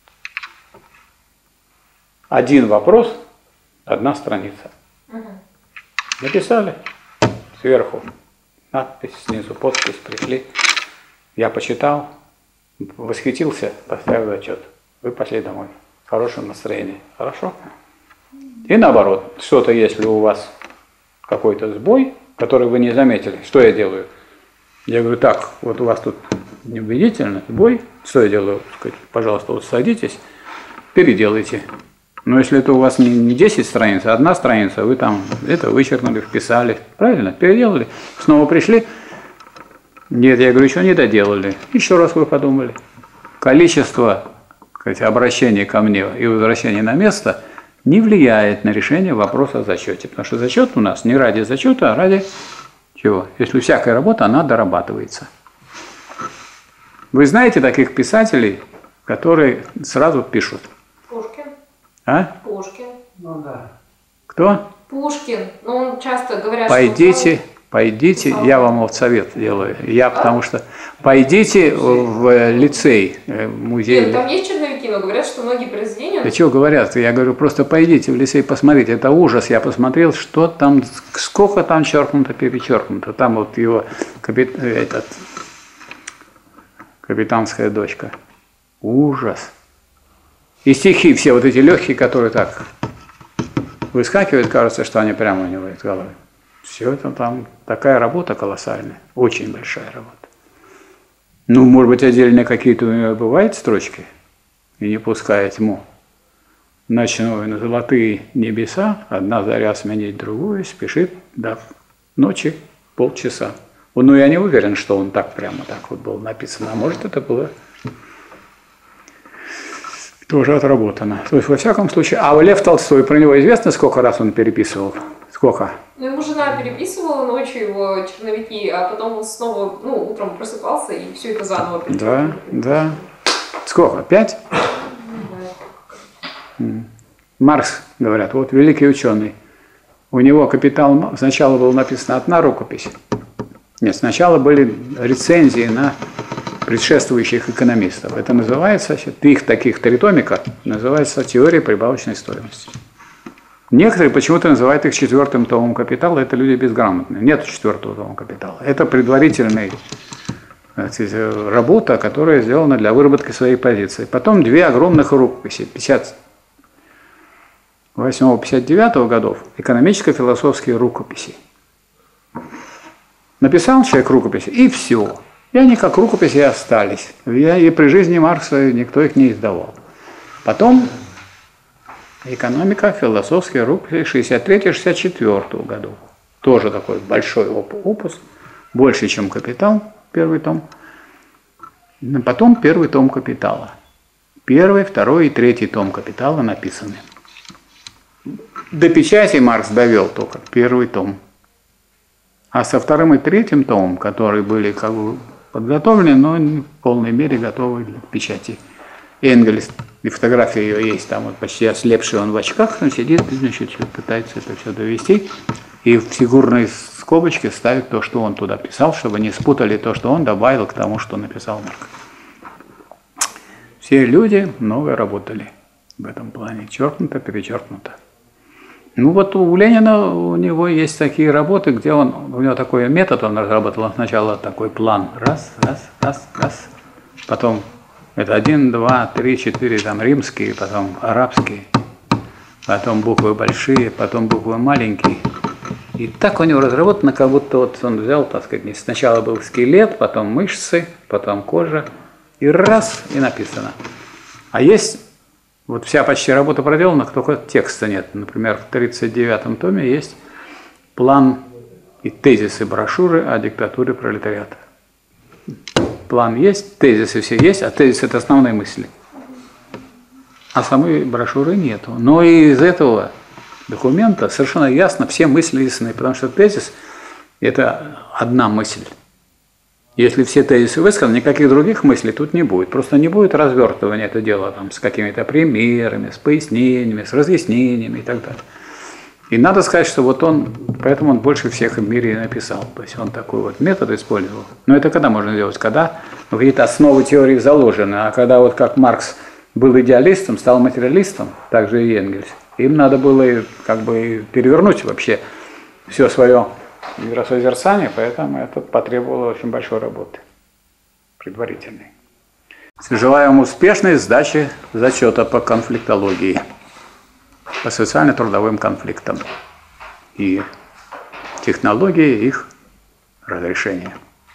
Один вопрос, одна страница. Написали сверху, надпись, снизу подпись, пришли. Я почитал, восхитился, поставил зачет. Вы пошли домой. В хорошем настроении. Хорошо? И наоборот, что-то, если у вас какой-то сбой, который вы не заметили, что я делаю? Я говорю, так, вот у вас тут неубедительный сбой, что я делаю? Сказать, пожалуйста, вот садитесь, переделайте. Но если это у вас не 10 страниц, а одна страница, вы там это вычеркнули, вписали, правильно, переделали, снова пришли. Нет, я говорю, еще не доделали. Еще раз вы подумали. Количество, сказать, обращений ко мне и возвращений на место не влияет на решение вопроса о зачете. Потому что зачет у нас не ради зачета, а ради чего? Если всякая работа, она дорабатывается. Вы знаете таких писателей, которые сразу пишут? Пушкин. А? Пушкин. Ну да. Кто? Пушкин. Ну, он часто говорят, Пойдите, я вам вот совет делаю. Потому что пойдите в лицей, музей. Нет, там есть черновики, но говорят, что многие произведения... Да что говорят? Я говорю, просто пойдите в лицей, посмотрите. Это ужас. Я посмотрел, что там, сколько там черкнуто, перечеркнуто. Там вот его капитанская дочка. Ужас. И стихи все вот эти легкие, которые так выскакивают, кажется, что они прямо у него из головы. Все это там такая работа колоссальная, очень большая работа. Ну, может быть, отдельные какие-то у него бывают строчки, и не пуская тьму. Ночной на золотые небеса, одна заря сменить другую, спешит до ночи полчаса. Ну, я не уверен, что он так прямо так вот был написано, а может, это было тоже отработано. То есть, во всяком случае, а Лев Толстой, про него известно, сколько раз он переписывал? Сколько? Ну, ему жена переписывала ночью его черновики, а потом он снова, утром просыпался и все это заново переписывал. Да. Сколько? 5? Маркс, говорят, вот великий ученый. У него «Капитал» сначала была написана одна рукопись. Нет, сначала были рецензии на предшествующих экономистов. Это называется, их таких 3 томика, называется «Теория прибавочной стоимости». Некоторые почему-то называют их 4-м томом «Капитала». Это люди безграмотные. Нет 4-го тома «Капитала». Это предварительная работа, которая сделана для выработки своей позиции. Потом 2 огромных рукописи 58-59 годов, экономическо-философские рукописи. Написал человек рукописи, и все. И они как рукописи остались. И при жизни Маркса никто их не издавал. Потом экономика, философские рукописи 63-64 годов. Тоже такой большой опус, больше, чем «Капитал», 1-й том. Потом 1-й том «Капитала». 1-й, 2-й и 3-й том «Капитала» написаны. До печати Маркс довел только 1-й том. А со 2-м и 3-м томом, которые были как бы подготовлены, но не в полной мере готовы для печати. Энгельс, и фотография ее есть, там вот почти ослепший он в очках, он сидит, значит, пытается это все довести, и в фигурной скобочке ставит то, что он туда писал, чтобы не спутали то, что он добавил к тому, что написал Маркс. Все люди много работали в этом плане, черкнуто, перечеркнуто. Ну вот у Ленина, у него есть такие работы, где у него такой метод он разработал, он сначала такой план, раз, потом это 1, 2, 3, 4, там римские, потом арабские, потом буквы большие, потом буквы маленькие. И так у него разработано, как будто вот он взял, так сказать, сначала был скелет, потом мышцы, потом кожа, и раз, и написано. А есть... Вот вся почти работа проделана, только текста нет. Например, в 39-м томе есть план и тезисы брошюры о диктатуре пролетариата. План есть, тезисы все есть, а тезисы – это основные мысли. А самой брошюры нету. Но и из этого документа совершенно ясно, все мысли ясны, потому что тезис Это одна мысль. Если все тезисы высказаны, никаких других мыслей тут не будет. Просто не будет развертывания это дело там, с какими-то примерами, с пояснениями, с разъяснениями и так далее. И надо сказать, что вот он, поэтому он больше всех в мире и написал. То есть он такой вот метод использовал. Но это когда можно делать? Когда какие-то основы теории заложены. А когда вот как Маркс был идеалистом, стал материалистом, так же и Энгельс, им надо было как бы перевернуть вообще все свое миросозерцание, поэтому это потребовало очень большой работы, предварительной. Желаю вам успешной сдачи зачета по конфликтологии, по социально-трудовым конфликтам и технологии их разрешения.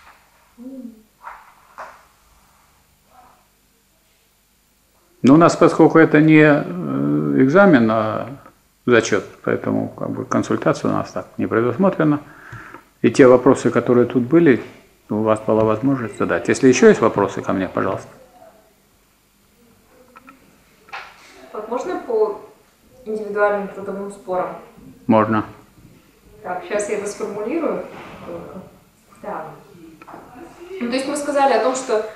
Но у нас, поскольку это не экзамен, а зачет, поэтому как бы консультация у нас так не предусмотрена. И те вопросы, которые тут были, у вас была возможность задать. Если еще есть вопросы ко мне, пожалуйста. Вот можно по индивидуальным трудовым спорам? Можно. Так, сейчас я это сформулирую. Так. Ну, то есть мы сказали о том, что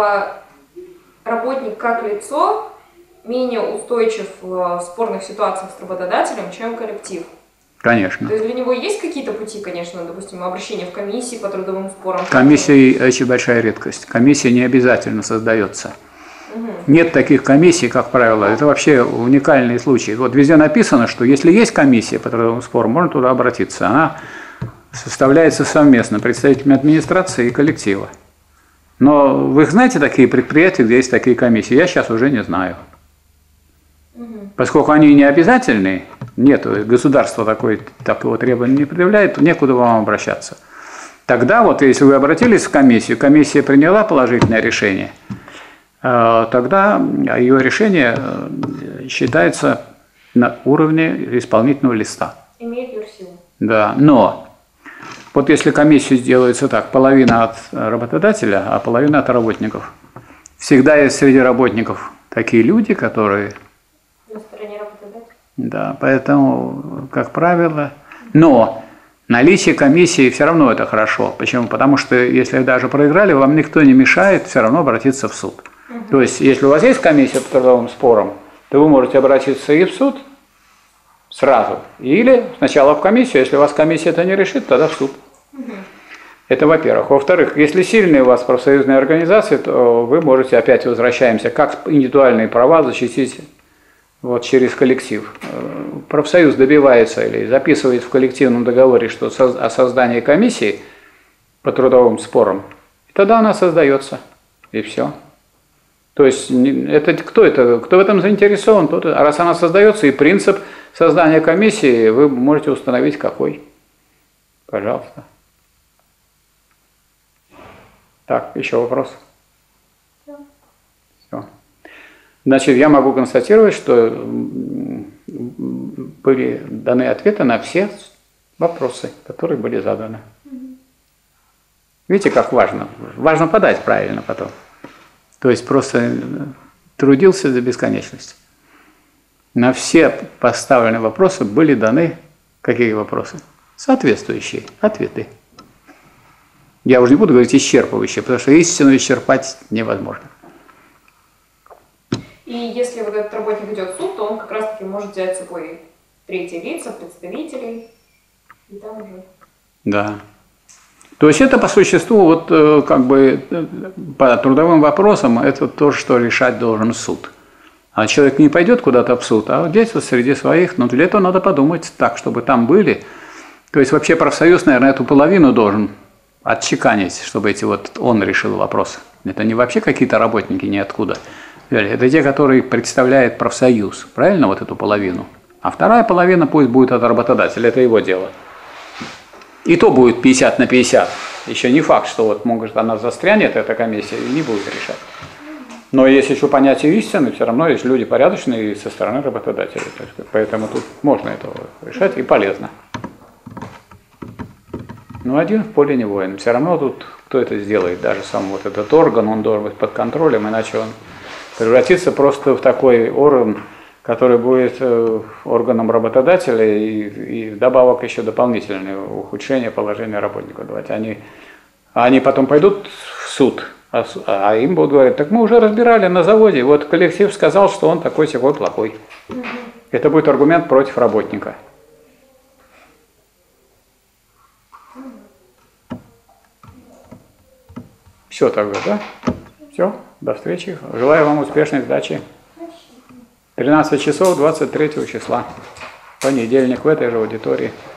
работник как лицо менее устойчив в спорных ситуациях с работодателем, чем коллектив. Конечно. То есть для него есть какие-то пути, конечно, допустим, обращение в комиссии по трудовым спорам? Комиссия очень большая редкость. Комиссия не обязательно создается. Угу. Нет таких комиссий, как правило. Это вообще уникальный случай. Вот везде написано, что если есть комиссия по трудовым спорам, можно туда обратиться. Она составляется совместно представителями администрации и коллектива. Но вы знаете такие предприятия, где есть такие комиссии? Я сейчас уже не знаю. Поскольку они не обязательные, нет, государство такого требования не предъявляет, то некуда вам обращаться. Тогда вот, если вы обратились в комиссию, комиссия приняла положительное решение, тогда ее решение считается на уровне исполнительного листа. Имеет силу. Да, но вот если комиссию делается так, половина от работодателя, а половина от работников, всегда есть среди работников такие люди, которые... На стороне работодателя? Да, поэтому, как правило, но наличие комиссии все равно это хорошо. Почему? Потому что если даже проиграли, вам никто не мешает все равно обратиться в суд. Угу. То есть, если у вас есть комиссия по трудовым спорам, то вы можете обратиться и в суд сразу. Или сначала в комиссию, если у вас комиссия это не решит, тогда в суд. Угу. Это во-первых. Во-вторых, если сильные у вас профсоюзные организации, то вы можете, опять возвращаемся, как индивидуальные права защитить вот через коллектив. Профсоюз добивается или записывает в коллективном договоре, что о создании комиссии по трудовым спорам, и тогда она создается, и все. То есть кто в этом заинтересован, тот, а раз она создается, и принцип создания комиссии вы можете установить какой. Пожалуйста. Так, еще вопрос? Все. Значит, я могу констатировать, что были даны ответы на все вопросы, которые были заданы. Видите, как важно? Важно подать правильно потом. То есть просто трудился до бесконечности. На все поставленные вопросы были даны какие вопросы? Соответствующие ответы. Я уже не буду говорить исчерпывающие, потому что истину исчерпать невозможно. И если вот этот работник идет в суд, то он как раз-таки может взять с собой третьи лица, представителей, и там уже... Да. То есть это по существу, вот как бы по трудовым вопросам, это то, что решать должен суд. А человек не пойдет куда-то в суд, а здесь вот среди своих, но для этого надо подумать так, чтобы там были. То есть вообще профсоюз, наверное, эту половину должен отчеканить, чтобы он решил вопрос. Это не вообще какие-то работники ниоткуда. Это те, которые представляют профсоюз, правильно, вот эту половину. А вторая половина пусть будет от работодателя, это его дело. И то будет 50 на 50. Еще не факт, что вот может она застрянет, эта комиссия, и не будет решать. Но есть еще понятие истины, все равно есть люди порядочные со стороны работодателя. Поэтому тут можно это решать и полезно. Но один в поле не воин. Все равно тут кто это сделает, даже сам вот этот орган, он должен быть под контролем, иначе он превратится просто в такой орган, который будет органом работодателя и вдобавок еще дополнительное ухудшение положения работников давать. Они потом пойдут в суд, а им будут говорить, так мы уже разбирали на заводе, вот коллектив сказал, что он такой-сякой плохой. Это будет аргумент против работника. Все тогда, да? Все, до встречи. Желаю вам успешной сдачи. 13 часов 23 числа. Понедельник в этой же аудитории.